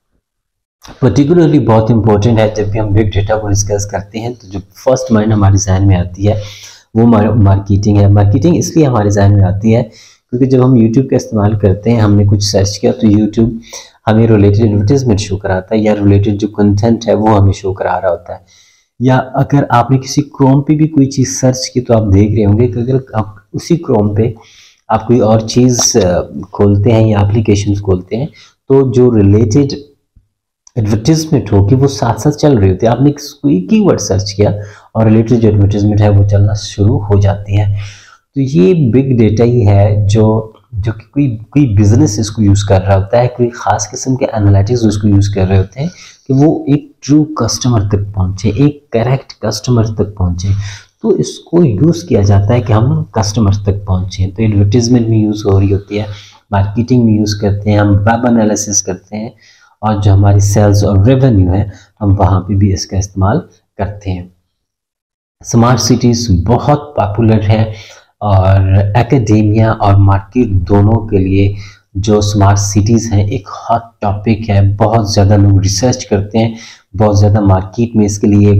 पर्टिकुलरली बहुत इंपॉर्टेंट है। जब भी हम बिग डेटा को डिस्कस करते हैं तो जो फर्स्ट माइंड हमारे जहन में आती है वो मार्केटिंग है। मार्केटिंग इसलिए हमारे जहन में आती है क्योंकि जब हम यूट्यूब का इस्तेमाल करते हैं, हमने कुछ सर्च किया तो यूट्यूब हमें रिलेटेड एडवर्टीजमेंट शो कराता है, या रिलेटेड जो कंटेंट है वो हमें शो करा रहा होता है। या अगर आपने किसी क्रोम पे भी कोई चीज़ सर्च की तो आप देख रहे होंगे कि अगर आप उसी क्रोम पे आप कोई और चीज़ खोलते हैं या एप्लीकेशन खोलते हैं तो जो रिलेटेड एडवर्टीजमेंट होगी वो साथ साथ चल रही होती है। आपने कोई कीवर्ड सर्च किया और रिलेटेड जो एडवर्टीजमेंट है वो चलना शुरू हो जाती है। तो ये बिग डेटा ही है जो कि कोई बिजनेस इसको यूज़ कर रहा होता है, कोई ख़ास किस्म के एनालिटिक्स उसको यूज़ कर रहे होते हैं कि वो एक ट्रू कस्टमर तक पहुँचे, एक करेक्ट कस्टमर तक पहुँचे। तो इसको यूज़ किया जाता है कि हम कस्टमर तक पहुँचें। तो एडवर्टीजमेंट में यूज़ हो रही होती है, मार्केटिंग में यूज़ करते हैं, हम वेब एनालिसिस करते हैं, और जो हमारी सेल्स और रेवेन्यू है हम वहाँ पे भी इसका इस्तेमाल करते हैं। स्मार्ट सिटीज़ बहुत पॉपुलर है, और एकेडेमिया और मार्केट दोनों के लिए जो स्मार्ट सिटीज़ हैं एक हॉट टॉपिक है। बहुत ज़्यादा लोग रिसर्च करते हैं, बहुत ज़्यादा मार्केट में इसके लिए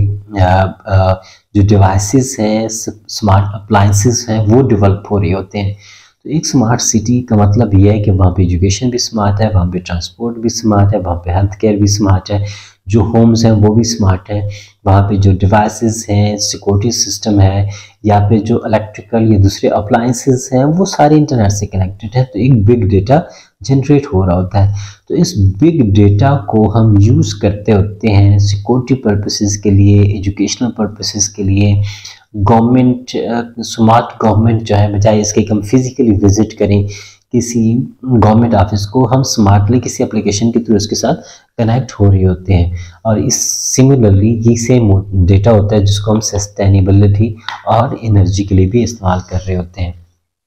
जो डिवाइसेस हैं, स्मार्ट अप्लायंसेस हैं, वो डेवलप हो रहे होते हैं। तो एक स्मार्ट सिटी का मतलब ये है कि वहाँ पे एजुकेशन भी स्मार्ट है, वहाँ पे ट्रांसपोर्ट भी स्मार्ट है, वहाँ पे हेल्थ केयर भी स्मार्ट है, जो होम्स हैं वो भी स्मार्ट है, वहाँ पे जो डिवाइसेस हैं, सिक्योरिटी सिस्टम है, या फिर जो इलेक्ट्रिकल या दूसरे अप्लायंसेस हैं वो सारे इंटरनेट से कनेक्टेड है। तो एक बिग डेटा जनरेट हो रहा होता है। तो इस बिग डेटा को हम यूज़ करते होते हैं सिक्योरिटी पर्पसेस के लिए, एजुकेशनल पर्पसेस के लिए। गवर्नमेंट, स्मार्ट गवर्नमेंट जो है, बजाय इसके कि हम फिज़िकली विज़िट करें किसी गवर्नमेंट ऑफिस को, हम स्मार्टली किसी एप्लीकेशन के थ्रू उसके साथ कनेक्ट हो रहे होते हैं। और इस सिमिलरली ये सेम डेटा होता है जिसको हम सस्टेनेबिलिटी और एनर्जी के लिए भी इस्तेमाल कर रहे होते हैं।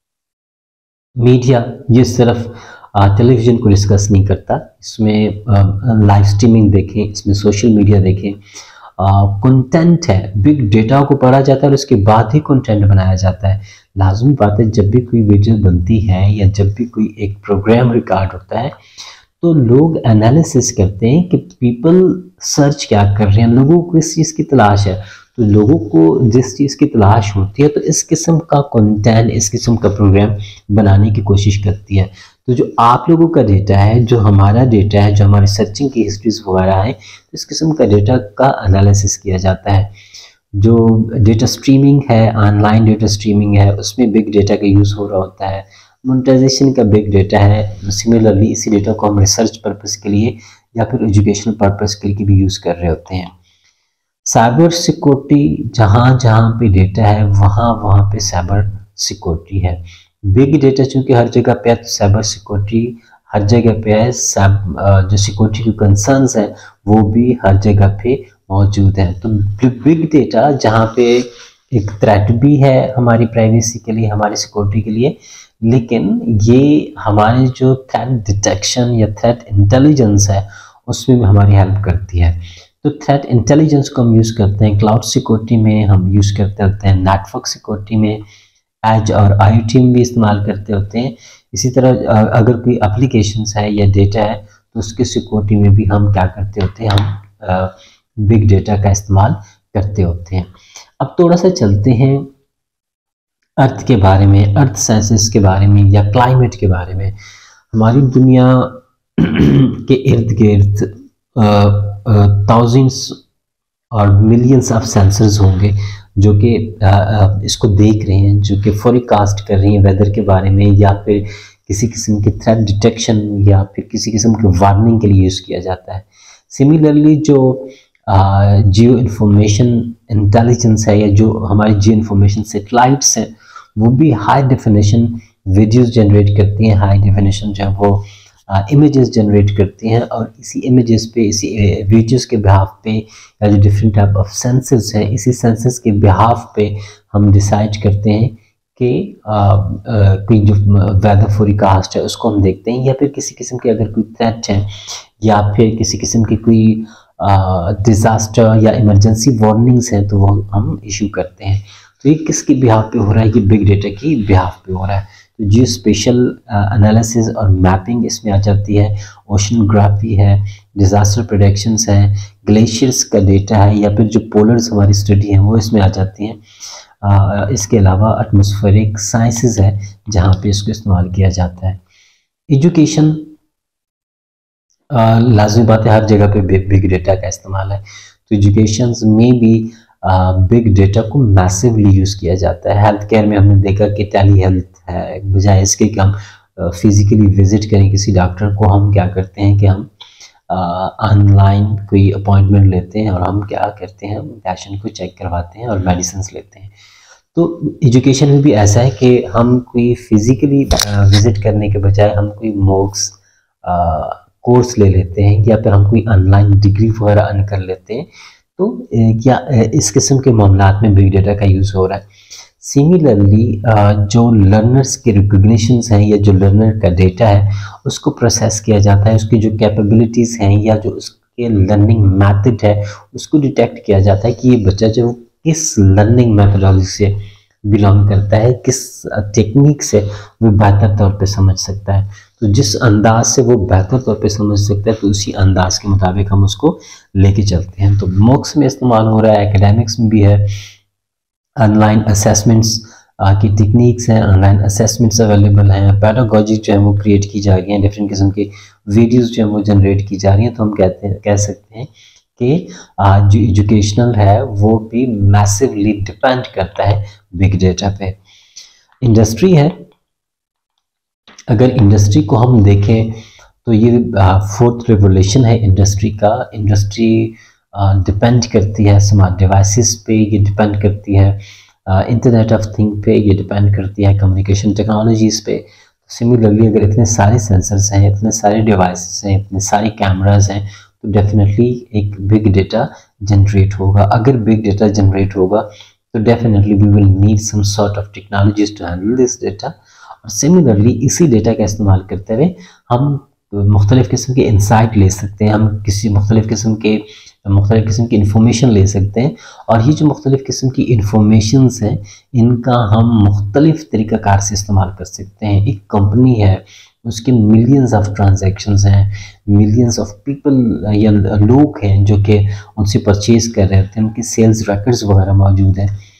मीडिया ये सिर्फ टेलीविज़न को डिस्कस नहीं करता, इसमें लाइव स्ट्रीमिंग देखें, इसमें सोशल मीडिया देखें, कंटेंट है। बिग डेटा को पढ़ा जाता है और उसके बाद ही कंटेंट बनाया जाता है। लाजमी बात है, जब भी कोई वीडियो बनती है या जब भी कोई एक प्रोग्राम रिकॉर्ड होता है तो लोग एनालिसिस करते हैं कि पीपल सर्च क्या कर रहे हैं, लोगों को इस चीज़ की तलाश है। तो लोगों को जिस चीज़ की तलाश होती है तो इस किस्म का कंटेंट, इस किस्म का प्रोग्राम बनाने की कोशिश करती है। तो जो आप लोगों का डेटा है, जो हमारा डेटा है, जो हमारी सर्चिंग की हिस्ट्रीज वगैरह है, तो इस किस्म का डेटा का एनालिसिस किया जाता है। जो डेटा स्ट्रीमिंग है, ऑनलाइन डेटा स्ट्रीमिंग है, उसमें बिग डेटा का यूज़ हो रहा होता है। मोनेटाइजेशन का बिग डेटा है। सिमिलरली इसी डेटा को हम रिसर्च पर्पज़ के लिए या फिर एजुकेशनल पर्पज़ के लिए भी यूज़ कर रहे होते हैं। साइबर सिक्योरिटी, जहाँ जहाँ पे डेटा है वहाँ वहाँ पे साइबर सिक्योरिटी है। बिग डेटा चूँकि हर जगह पे है, तो साइबर सिक्योरिटी हर जगह पे है। जो सिक्योरिटी के कंसर्न्स हैं वो भी हर जगह पे मौजूद है। तो बिग डेटा जहाँ पे एक थ्रेट भी है हमारी प्राइवेसी के लिए, हमारी सिक्योरिटी के लिए, लेकिन ये हमारे जो थ्रेट डिटेक्शन या थ्रेट इंटेलिजेंस है उसमें भी हमारी हेल्प करती है। तो थ्रेट इंटेलिजेंस को हम यूज़ करते हैं क्लाउड सिक्योरिटी में, हम यूज़ करते होते हैं नेटवर्क सिक्योरिटी में, एज और IoT में भी इस्तेमाल करते होते हैं। इसी तरह अगर कोई एप्लीकेशंस है या डेटा है तो उसके सिक्योरिटी में भी हम क्या करते होते हैं, हम बिग डेटा का इस्तेमाल करते होते हैं। अब थोड़ा सा चलते हैं अर्थ के बारे में, अर्थ साइंसेस के बारे में या क्लाइमेट के बारे में। हमारी दुनिया के इर्द गिर्द थाउजेंड्स और मिलियंस ऑफ सेंसर्स होंगे जो कि इसको देख रहे हैं, जो कि फोरकास्ट कर रही हैं वेदर के बारे में, या फिर किसी किस्म के थ्रेट डिटेक्शन या फिर किसी किस्म की वार्निंग के लिए यूज़ किया जाता है। सिमिलरली जो जियो इंफॉर्मेशन इंटेलिजेंस है या जो हमारी जियो इंफॉर्मेशन सेटेलाइट्स हैं वो भी हाई डेफिनेशन वीडियोस जनरेट करती हैं, हाई डेफिनेशन जो है वो इमेजेस जनरेट करती हैं, और इसी इमेजेस पे, इसी वीडियोस के बिहाफ पे या जो डिफरेंट टाइप ऑफ सेंसर्स हैं, इसी सेंसर्स के बिहाफ पे हम डिसाइड करते हैं कि कोई जो वेदर फोरकास्ट है उसको हम देखते हैं, या फिर किसी किस्म के अगर कोई थ्रेट है या फिर किसी किस्म की कोई डिज़ास्टर या इमरजेंसी वार्निंग्स हैं तो वो हम इशू करते हैं। तो ये किसके बिहाफ पे हो रहा है? ये बिग डेटा की बिहाफ पे हो रहा है। तो जियो स्पेशल एनालिसिस और मैपिंग इसमें आ जाती है, ओशनोग्राफी है, डिज़ास्टर प्रेडिक्शंस है, ग्लेशियर्स का डेटा है, या फिर जो पोलर्स हमारी स्टडी है वो इसमें आ जाती हैं। इसके अलावा एटमॉस्फेरिक साइंसेस है जहाँ पे इसको इस्तेमाल किया जाता है। एजुकेशन, लाजमी बात है हर जगह पे बिग डेटा का इस्तेमाल है, तो एजुकेशन में भी बिग डेटा को मैसिवली यूज़ किया जाता है। हेल्थ केयर में हमने देखा कि टेली हेल्थ है, बजाय इसके कि हम फिज़िकली विज़िट करें किसी डॉक्टर को, हम क्या करते हैं कि हम ऑनलाइन कोई अपॉइंटमेंट लेते हैं और हम क्या करते हैं, पेशेंट को चेक करवाते हैं और मेडिसिन लेते हैं। तो एजुकेशन में भी ऐसा है कि हम कोई फिज़िकली विज़िट करने के बजाय हम कोई मॉक्स कोर्स ले लेते हैं, या फिर हम कोई ऑनलाइन डिग्री वगैरह अर्न कर लेते हैं। तो क्या इस किस्म के मामलात में बिग डेटा का यूज़ हो रहा है। सिमिलरली जो लर्नर्स के रिकग्निशंस हैं या जो लर्नर का डेटा है उसको प्रोसेस किया जाता है, उसकी जो कैपेबिलिटीज़ हैं या जो उसके लर्निंग मेथड है उसको डिटेक्ट किया जाता है कि ये बच्चा जो किस लर्निंग मेथडोलॉजी से बिलोंग करता है, किस टेक्निक से वो बेहतर तौर पे समझ सकता है। तो जिस अंदाज से वो बेहतर तौर पे समझ सकता है तो उसी अंदाज के मुताबिक हम उसको लेके चलते हैं। तो मॉक्स में इस्तेमाल हो रहा है, एकेडमिक्स में भी है, ऑनलाइन असेसमेंट्स की टेक्निक्स हैं, ऑनलाइन असेसमेंट्स अवेलेबल हैं, पेडागोजी जो है वो क्रिएट की जा रही हैं, डिफरेंट किस्म के वीडियोज़ जो है वो जनरेट की जा रही हैं। तो हम कह सकते हैं कि जो एजुकेशनल है वो भी मैसिवली डिपेंड करता है बिग डेटा पे। इंडस्ट्री है, अगर इंडस्ट्री को हम देखें तो ये फोर्थ रेवोल्यूशन है इंडस्ट्री का। इंडस्ट्री डिपेंड करती है स्मार्ट डिवाइसेस पे, ये डिपेंड करती है इंटरनेट ऑफ थिंग पे, ये डिपेंड करती है कम्युनिकेशन टेक्नोलॉजीज़ पे। सिमिलरली अगर इतने सारे सेंसर्स हैं, इतने सारे डिवाइसेस हैं, इतने सारे कैमराज हैं, तो डेफिनेटली एक बिग डेटा जनरेट होगा। अगर बिग डेटा जनरेट होगा तो definitely we will need some sort of technologies to handle this data. और सिमिलरली इसी डेटा का इस्तेमाल करते हुए हम मुख्तलिफ़ किस्म के इंसाइट ले सकते हैं, हम किसी मुख्तलिफ़ किस्म की इंफॉर्मेशन ले सकते हैं, और ये जो मुख्तलिफ़ किस्म की इंफॉर्मेशंस हैं इनका हम मुख्तलिफ़ तरीक़ाकार से इस्तेमाल कर सकते हैं। एक कंपनी है, उसके मिलियंस ऑफ ट्रांजैक्शंस हैं, मिलियंस ऑफ पीपल या लोग हैं जो कि उनसे परचेज़ कर रहे थे, उनके सेल्स रिकॉर्ड्स वगैरह मौजूद हैं। तो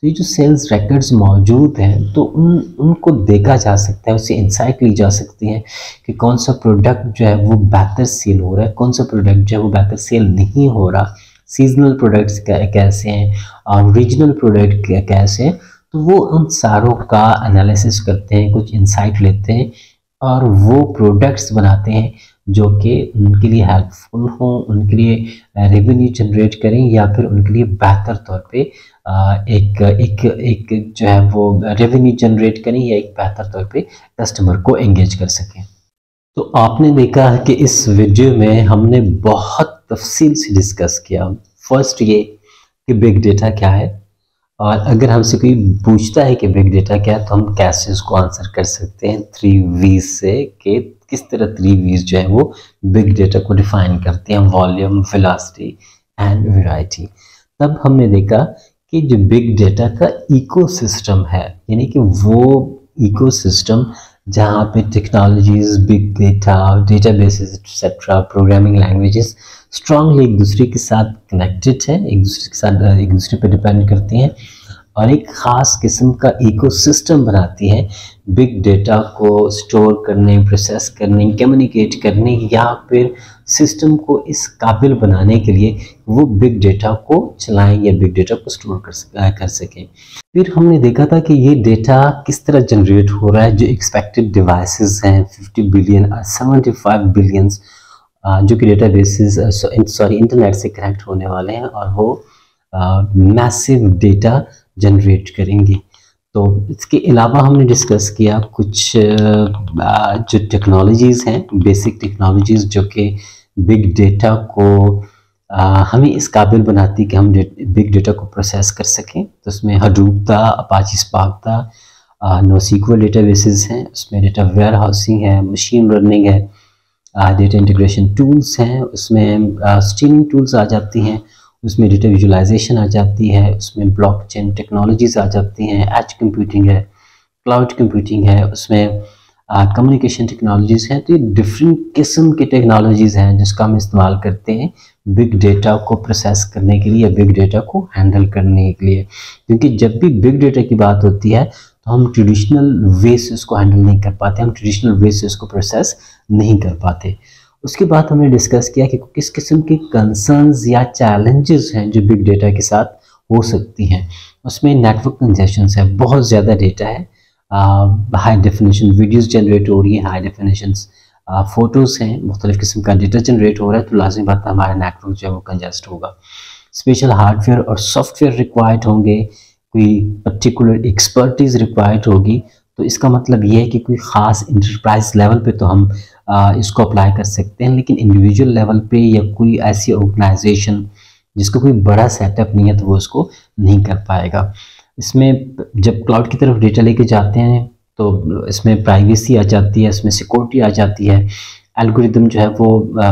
तो ये जो सेल्स रिकॉर्ड्स मौजूद हैं तो उनको देखा जा सकता है, उससे इंसाइट ली जा सकती है कि कौन सा प्रोडक्ट जो है वो बेहतर सेल हो रहा है, कौन सा प्रोडक्ट जो है वो बेहतर सेल नहीं हो रहा, सीजनल प्रोडक्ट्स कैसे हैं और रीजनल प्रोडक्ट कैसे हैं। तो वो उन सारों का एनालिसिस करते हैं, कुछ इंसाइट लेते हैं और वो प्रोडक्ट्स बनाते हैं जो कि उनके लिए हेल्पफुल हों, उनके लिए रेवेन्यू जनरेट करें या फिर उनके लिए बेहतर तौर पे एक एक एक जो है वो रेवेन्यू जनरेट करें या एक बेहतर तौर पे कस्टमर को एंगेज कर सकें। तो आपने देखा कि इस वीडियो में हमने बहुत तफसील से डिस्कस किया। फर्स्ट ये कि बिग डेटा क्या है, और अगर हमसे कोई पूछता है कि बिग डेटा क्या है तो हम कैसे उसको आंसर कर सकते हैं 3 V's से, कि किस तरह 3 V's जो है वो बिग डेटा को डिफाइन करते हैं, वॉल्यूम, वेलोसिटी एंड वैरायटी। तब हमने देखा कि जो बिग डेटा का इकोसिस्टम है, यानी कि वो इकोसिस्टम जहाँ पे technologies, big data, databases etcetera, programming languages strongly एक दूसरे के साथ कनेक्टेड है, एक दूसरे के साथ एक दूसरे पर डिपेंड करती हैं और एक ख़ास किस्म का इकोसिस्टम बनाती है बिग डेटा को स्टोर करने, प्रोसेस करने, कम्युनिकेट करने या फिर सिस्टम को इस काबिल बनाने के लिए वो बिग डेटा को चलाएं या बिग डेटा को स्टोर कर सकें। फिर हमने देखा था कि ये डेटा किस तरह जनरेट हो रहा है। जो एक्सपेक्टेड डिवाइसेस हैं 50 बिलियन 75 बिलियंस जो कि डेटा बेसिस इंटरनेट से कनेक्ट होने वाले हैं और वो मैसिव डेटा जनरेट करेंगे। तो इसके अलावा हमने डिस्कस किया कुछ जो टेक्नोलॉजीज़ हैं, बेसिक टेक्नोलॉजीज़ जो कि बिग डेटा को हमें इस काबिल बनाती कि हम बिग डेटा को प्रोसेस कर सकें। तो उसमें हडूप था, अपाची स्पार्क था, नोस्क्यूएल डेटाबेसेस हैं, उसमें डेटा वेयर हाउसिंग है, मशीन लर्निंग है, डेटा इंटीग्रेशन टूल्स हैं, उसमें स्ट्रीमिंग टूल्स आ जाती हैं, उसमें डेटा विजुअलाइजेशन आ जाती है, उसमें ब्लॉकचेन टेक्नोलॉजीज आ जाती हैं, एज कंप्यूटिंग है, क्लाउड कंप्यूटिंग है, उसमें कम्युनिकेशन टेक्नोलॉजीज़ हैं। तो ये डिफरेंट किस्म की टेक्नोलॉजीज़ हैं जिसका हम इस्तेमाल करते हैं बिग डेटा को प्रोसेस करने के लिए या बिग डेटा को हैंडल करने के लिए। क्योंकि जब भी बिग डेटा की बात होती है तो हम ट्रेडिशनल वे से उसको हैंडल नहीं कर पाते, हम ट्रेडिशनल वे से उसको प्रोसेस नहीं कर पाते। उसके बाद हमने डिस्कस किया कि किस किस्म के कंसर्न्स या चैलेंजेस हैं जो बिग डेटा के साथ हो सकती हैं। उसमें नेटवर्क कंजेशन है, बहुत ज़्यादा डेटा है, हाई डेफिनेशन वीडियोस जनरेट हो रही है, हाई डेफिनेशन फ़ोटोज़ हैं, मुख्तलिफ़ किस्म का डेटा जनरेट हो रहा है, तो लाज़मी बात है हमारा नेटवर्क जो है वो कंजेस्ट होगा। स्पेशल हार्डवेयर और सॉफ्टवेयर रिक्वायर्ड होंगे, कोई पर्टिकुलर एक्सपर्टीज़ रिक्वायर्ड होगी। तो इसका मतलब ये है कि कोई ख़ास इंटरप्राइज लेवल पे तो हम इसको अप्लाई कर सकते हैं, लेकिन इंडिविजुअल लेवल पे या कोई ऐसी ऑर्गेनाइजेशन जिसको कोई बड़ा सेटअप नहीं है तो वो उसको नहीं कर पाएगा। इसमें जब क्लाउड की तरफ डेटा लेके जाते हैं तो इसमें प्राइवेसी आ जाती है, इसमें सिक्योरिटी आ जाती है, एल्गोरिदम जो है वो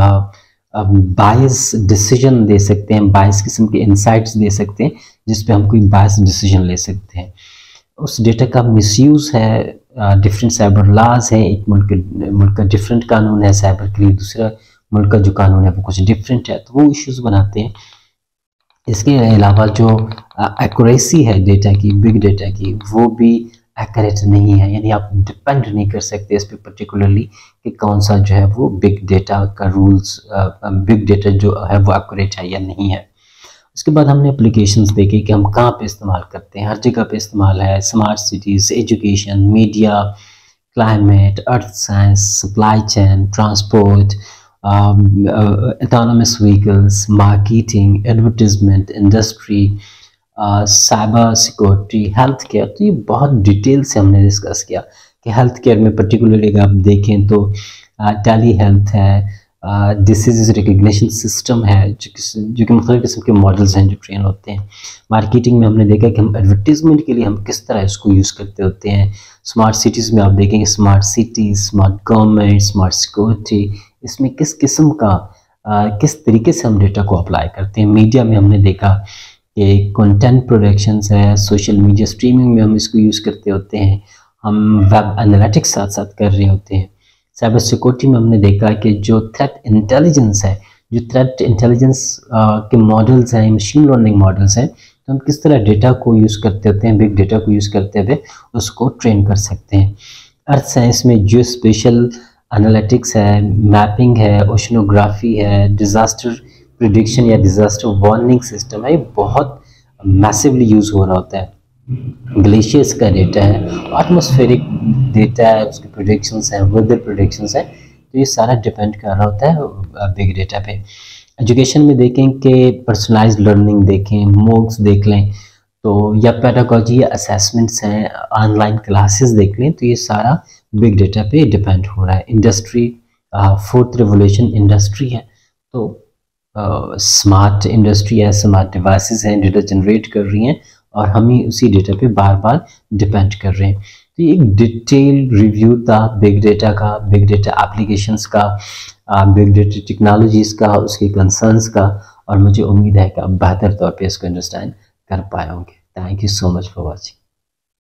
बायस डिसीजन दे सकते हैं, बायस किस्म के इंसाइट्स दे सकते हैं जिस पे हम कोई बायस डिसीजन ले सकते हैं। उस डेटा का मिसयूज़ है, डिफरेंट साइबर लॉज है, एक मुल्क का डिफरेंट कानून है साइबर के लिए, दूसरा मुल्क का जो कानून है वो कुछ डिफरेंट है, तो वो इश्यूज़ बनाते हैं। इसके अलावा जो एक्यूरेसी है डेटा की, बिग डेटा की, वो भी एक्यूरेट नहीं है, यानी आप डिपेंड नहीं कर सकते इस पर पर्टिकुलरली कि कौन सा जो है वो बिग डेटा का रूल्स, बिग डेटा जो है वो एक्यूरेट है या नहीं है। उसके बाद हमने एप्लीकेशंस देखे कि हम कहाँ पे इस्तेमाल करते हैं, हर जगह पे इस्तेमाल है, smart cities, education, media, climate, earth science, supply chain, transport, autonomous vehicles, marketing, advertisement, industry, cyber security, health care. तो ये बहुत डिटेल से हमने डिस्कस किया कि हेल्थ केयर में पर्टिकुलरली अगर आप देखें तो टेली हेल्थ है, डिसीज़ रिकग्निशन सिस्टम है जो कि मुख्तलिफ़ किस्म के मॉडल्स हैं जो ट्रेन होते हैं। मार्केटिंग में हमने देखा कि हम एडवर्टीज़मेंट के लिए हम किस तरह इसको यूज़ करते होते हैं। स्मार्ट सिटीज़ में आप देखेंगे smart city, smart government, smart security, इसमें किस किस्म का किस तरीके से हम डेटा को अप्लाई करते हैं। मीडिया में हमने देखा कि कंटेंट प्रोडक्शंस है, सोशल मीडिया स्ट्रीमिंग में हम इसको यूज़ करते होते हैं, हम वेब एनालिटिक्स साथ साथ कर रहे होते हैं। साइबर सिक्योरिटी में हमने देखा कि जो थ्रेट इंटेलिजेंस है, जो थ्रेट इंटेलिजेंस के मॉडल्स हैं, मशीन लर्निंग मॉडल्स हैं, तो हम किस तरह डेटा को यूज़ करते होते हैं, बिग डेटा को यूज़ करते हुए उसको ट्रेन कर सकते हैं। अर्थ साइंस में जो स्पेशल एनालिटिक्स है, मैपिंग है, ओशनोग्राफी है, डिज़ास्टर प्रिडिक्शन या डिज़ास्टर वार्निंग सिस्टम है, ये बहुत मैसिवली यूज़ हो रहा होता है। ग्लेशियर्स का डेटा है, एटमॉस्फेरिक डेटा है, उसके प्रोडिक्शंस हैं, वेदर प्रोडिक्शंस हैं, तो ये सारा डिपेंड कर रहा होता है बिग डेटा पे। एजुकेशन में देखें कि पर्सनलाइज्ड लर्निंग देखें, मूक्स देख लें, तो या पेडागोजी या असेसमेंट्स हैं, ऑनलाइन क्लासेस देख लें, तो ये सारा बिग डेटा पे डिपेंड हो रहा है। इंडस्ट्री, फोर्थ रिवोल्यूशन इंडस्ट्री है, तो स्मार्ट इंडस्ट्री है, स्मार्ट डिवाइसेस हैं, डेटा जनरेट कर रही हैं और हम ही उसी डेटा पे बार बार डिपेंड कर रहे हैं। तो ये एक डिटेल रिव्यू था बिग डेटा का, बिग डेटा एप्लीकेशंस का, बिग डेटा टेक्नोलॉजीज का, उसके कंसर्न्स का, और मुझे उम्मीद है कि आप बेहतर तौर पे इसको अंडरस्टैंड कर पाए होंगे। Thank you so much for watching.